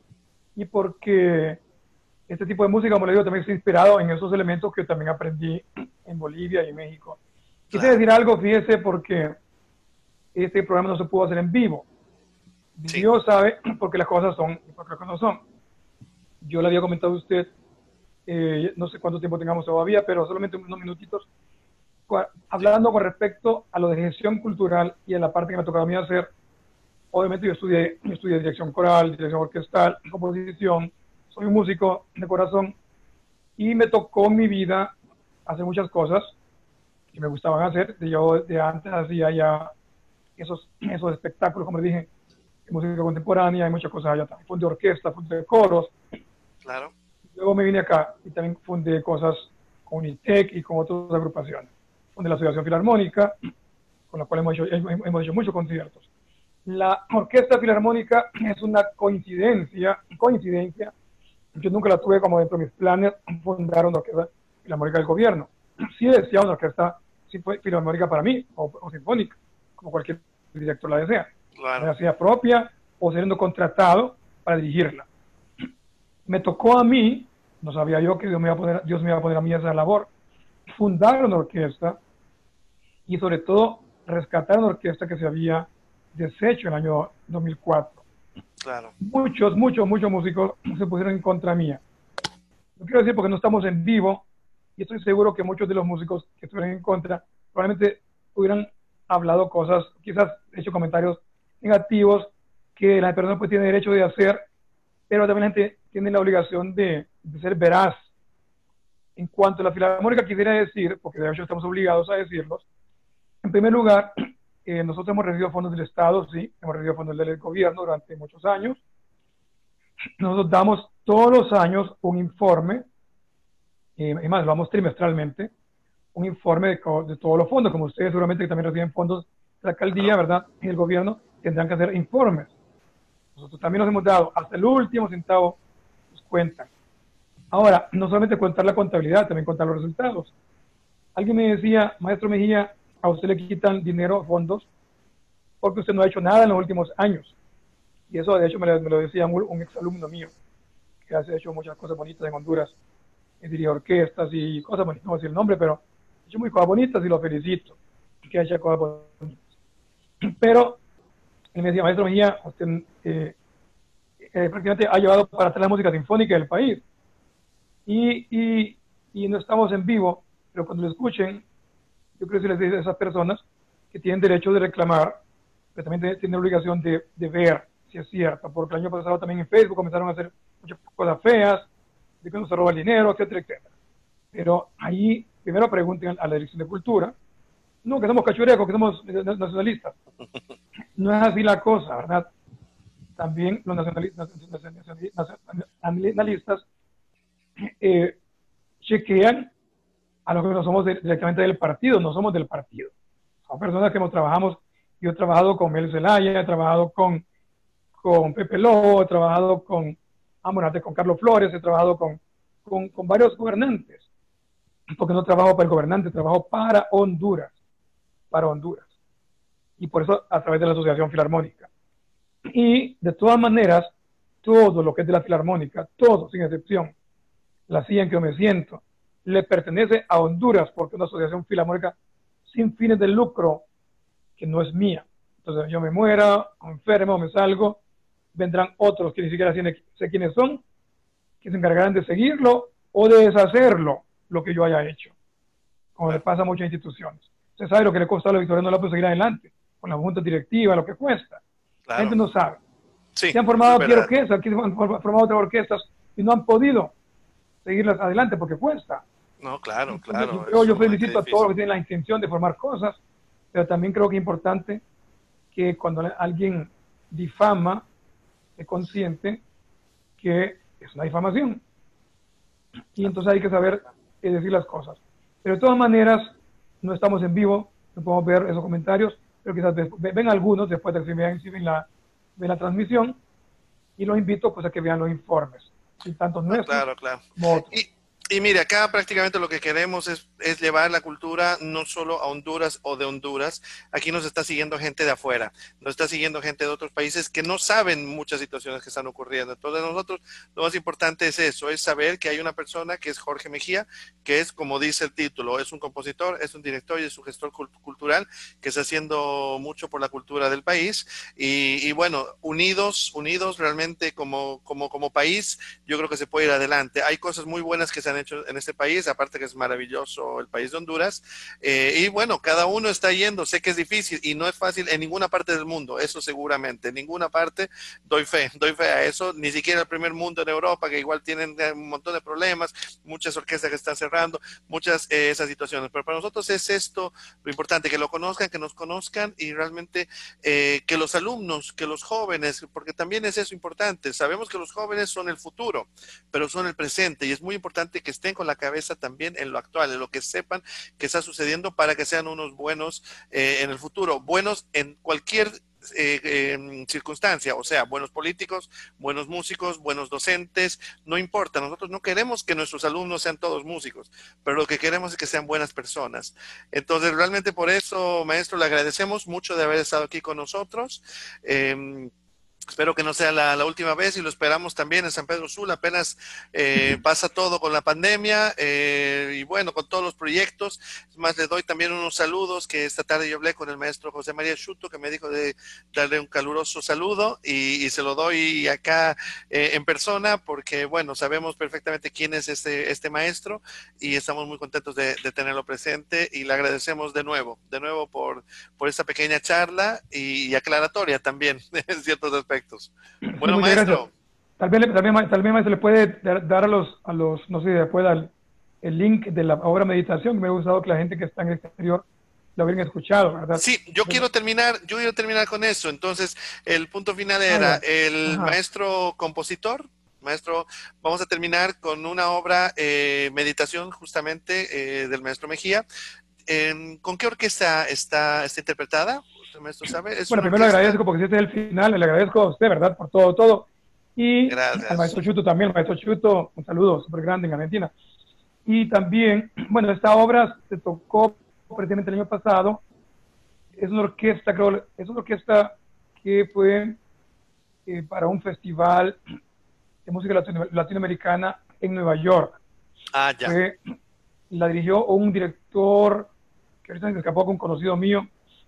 y porque este tipo de música, como le digo, también está inspirado en esos elementos que también aprendí en Bolivia y en México. Quise Claro, decir algo, fíjese, porque este programa no se pudo hacer en vivo. sí, Dios sabe por qué las cosas son y por qué las cosas no son. Yo le había comentado a usted, eh, no sé cuánto tiempo tengamos todavía, pero solamente unos minutitos, sí, hablando con respecto a lo de gestión cultural y a la parte que me ha tocado a mí hacer. Obviamente yo estudié, yo estudié dirección coral, dirección orquestal, composición, soy un músico de corazón y me tocó en mi vida hacer muchas cosas que me gustaban hacer. Yo de antes hacía ya esos, esos espectáculos, como le dije, de música contemporánea, hay muchas cosas allá también. Fundé orquesta, fundé coros. claro, Luego me vine acá y también fundé cosas con UNITEC y con otras agrupaciones. Fundé la Asociación Filarmónica, con la cual hemos hecho, hemos hecho muchos conciertos. La Orquesta Filarmónica es una coincidencia, coincidencia, yo nunca la tuve como dentro de mis planes fundar una orquesta filarmónica del gobierno. Sí decía una orquesta filarmónica para mí, o, o sinfónica, como cualquier director la desea, claro, ya sea propia o siendo contratado para dirigirla. Me tocó a mí, no sabía yo que Dios me iba a poner, Dios me iba a poner a mí esa labor, fundar una orquesta y sobre todo rescatar una orquesta que se había deshecho en el año dos mil cuatro. claro, Muchos, muchos, muchos músicos se pusieron en contra mía. No quiero decir porque no estamos en vivo y estoy seguro que muchos de los músicos que estuvieron en contra probablemente hubieran hablado cosas, quizás hecho comentarios negativos que la persona pues tiene derecho de hacer, pero también la gente tiene la obligación de, de ser veraz. En cuanto a la filarmónica, quisiera decir, porque de hecho estamos obligados a decirlos, en primer lugar, eh, nosotros hemos recibido fondos del Estado, sí, hemos recibido fondos del gobierno durante muchos años. Nosotros damos todos los años un informe, eh, y más, lo damos trimestralmente, un informe de, de, todos los fondos, como ustedes seguramente que también reciben fondos de la alcaldía, claro, ¿verdad? Y el gobierno tendrán que hacer informes. Nosotros también nos hemos dado hasta el último centavo, nos cuentan. Ahora, no solamente contar la contabilidad, también contar los resultados. Alguien me decía, maestro Mejía, a usted le quitan dinero, fondos, porque usted no ha hecho nada en los últimos años. Y eso, de hecho, me lo, me lo decía un, un exalumno mío, que ha hecho muchas cosas bonitas en Honduras, y diría orquestas y cosas bonitas, no voy a decir el nombre, pero ha hecho muy cosas bonitas y lo felicito, que ha hecho cosas bonitas. Pero él me decía, maestro Mejía, usted eh, eh, prácticamente ha llevado para atrás la música sinfónica del país. Y, y, y no estamos en vivo, pero cuando lo escuchen, yo creo que se les dice a esas personas que tienen derecho de reclamar, pero también tienen la obligación de, de ver si es cierto, porque el año pasado también en Facebook comenzaron a hacer muchas cosas feas, de que no se roba el dinero, etcétera, etcétera. Pero ahí primero pregunten a la Dirección de Cultura, no, que somos cachurecos, que somos nacionalistas. No es así la cosa, ¿verdad? También los nacionalistas, nacionalistas eh, chequean a los que no somos de, directamente del partido, no somos del partido. Son personas que hemos trabajamos, yo he trabajado con Mel Zelaya, he trabajado con, con Pepe Lobo, he trabajado con, ah, bueno, con Carlos Flores, he trabajado con, con, con varios gobernantes, porque no trabajo para el gobernante, trabajo para Honduras, para Honduras. Y por eso a través de la Asociación Filarmónica. Y de todas maneras, todo lo que es de la Filarmónica, todo, sin excepción, la silla en que yo me siento, le pertenece a Honduras, porque es una asociación filarmónica sin fines de lucro, que no es mía. Entonces yo me muera, o enfermo, me salgo, vendrán otros que ni siquiera sé quiénes son, que se encargarán de seguirlo o de deshacerlo, lo que yo haya hecho, como le pasa a muchas instituciones. Usted sabe lo que le costó a la Victoriano López seguir adelante, con la junta directiva, lo que cuesta. La Claro. gente no sabe. Sí, Se han formado es aquí verdad. orquestas, aquí se han formado otras orquestas y no han podido seguirlas adelante porque cuesta. No, claro, Entonces, claro, yo, es yo sumamente felicito a todos los que difícil. tienen la intención de formar cosas, pero también creo que es importante que cuando alguien difama, se consciente que es una difamación. Y entonces hay que saber eh, decir las cosas. Pero de todas maneras, no estamos en vivo, no podemos ver esos comentarios, pero quizás ven, ven algunos después de que vean, si ven la, ven la transmisión, y los invito pues a que vean los informes, y tanto No, nuestros claro, claro. como otros. Y, y mire, acá prácticamente lo que queremos es, es llevar la cultura no solo a Honduras o de Honduras. Aquí nos está siguiendo gente de afuera, nos está siguiendo gente de otros países que no saben muchas situaciones que están ocurriendo. Entonces nosotros lo más importante es eso, es saber que hay una persona que es Jorge Mejía, que es como dice el título, es un compositor, es un director y es un gestor cultural que está haciendo mucho por la cultura del país. Y, y bueno, unidos, unidos realmente como, como, como país, yo creo que se puede ir adelante. Hay cosas muy buenas que se han hecho en este país, aparte que es maravilloso el país de Honduras, eh, y bueno, cada uno está yendo, sé que es difícil y no es fácil en ninguna parte del mundo, eso seguramente, en ninguna parte, doy fe, doy fe a eso, ni siquiera el primer mundo en Europa, que igual tienen un montón de problemas, muchas orquestas que están cerrando, muchas eh, esas situaciones, pero para nosotros es esto lo importante, que lo conozcan, que nos conozcan y realmente eh, que los alumnos, que los jóvenes, porque también es eso importante, sabemos que los jóvenes son el futuro, pero son el presente y es muy importante que estén con la cabeza también en lo actual, en lo que sepan que está sucediendo para que sean unos buenos eh, en el futuro, buenos en cualquier eh, eh, circunstancia, o sea, buenos políticos, buenos músicos, buenos docentes, no importa, nosotros no queremos que nuestros alumnos sean todos músicos, pero lo que queremos es que sean buenas personas. Entonces, realmente por eso, maestro, le agradecemos mucho de haber estado aquí con nosotros. Eh, Espero que no sea la, la última vez y lo esperamos también en San Pedro Sula. Apenas eh, pasa todo con la pandemia eh, y bueno, con todos los proyectos. Es más, le doy también unos saludos que esta tarde yo hablé con el maestro José María Chuto, que me dijo de darle un caluroso saludo y, y se lo doy acá eh, en persona porque bueno, sabemos perfectamente quién es este, este maestro y estamos muy contentos de, de tenerlo presente y le agradecemos de nuevo, de nuevo por, por esta pequeña charla y, y aclaratoria también en ciertos aspectos. Sí, Bueno, muchas gracias. maestro. Tal vez, tal vez, tal vez se le puede dar, dar a los, a los, no sé si después el, el link de la obra Meditación, que me ha gustado que la gente que está en el exterior lo hubieran escuchado, ¿verdad? Sí, yo Bueno, quiero terminar, yo quiero terminar con eso. Entonces, el punto final ah, era ya. el Ajá. maestro compositor. Maestro, vamos a terminar con una obra, eh, meditación justamente, eh, del maestro Mejía. Eh, ¿Con qué orquesta está, está interpretada? ¿Usted, maestro, sabe? Es Bueno, una primero le orquesta. agradezco porque este es el final, le agradezco a usted, ¿verdad? Por todo, todo. Y al Gracias. maestro Chuto también, el maestro Chuto, un saludo súper grande en Argentina. Y también, bueno, esta obra se tocó precisamente el año pasado. Es una orquesta, creo, es una orquesta que fue eh, para un festival de música latino, latinoamericana en Nueva York. Ah, ya. Fue, la dirigió un director que ahorita se escapó con un conocido mío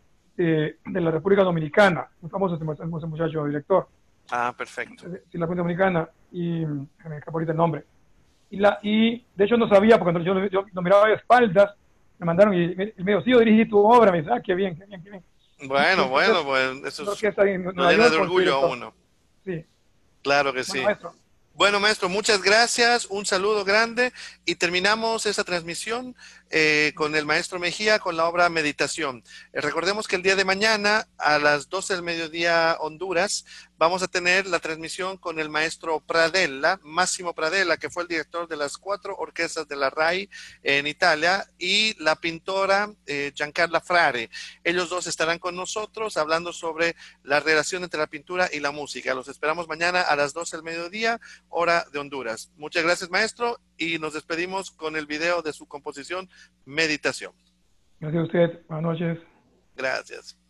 de, de la República Dominicana, muy famoso ese, ese muchacho, director, Ah, perfecto. de la República Dominicana, y me escapó ahorita el nombre. Y, la, y de hecho no sabía, porque yo, yo lo miraba de espaldas, me mandaron y me, me dijo, sí, yo dirigí tu obra, me dice, ah, qué bien, qué bien, qué bien. Bueno, Entonces, bueno, pues eso una es- orquesta en lo Nueva llena York de con su orgullo a director. uno. Sí, Claro que bueno, sí. maestro. Bueno, maestro, muchas gracias, un saludo grande y terminamos esa transmisión eh, con el maestro Mejía con la obra Meditación. Eh, recordemos que el día de mañana a las doce del mediodía Honduras vamos a tener la transmisión con el maestro Pradella, Máximo Pradella, que fue el director de las cuatro orquestas de la RAI en Italia, y la pintora eh, Giancarla Frare. Ellos dos estarán con nosotros hablando sobre la relación entre la pintura y la música. Los esperamos mañana a las doce del mediodía, hora de Honduras. Muchas gracias, maestro, y nos despedimos con el video de su composición Meditación. Gracias a usted. Buenas noches. Gracias.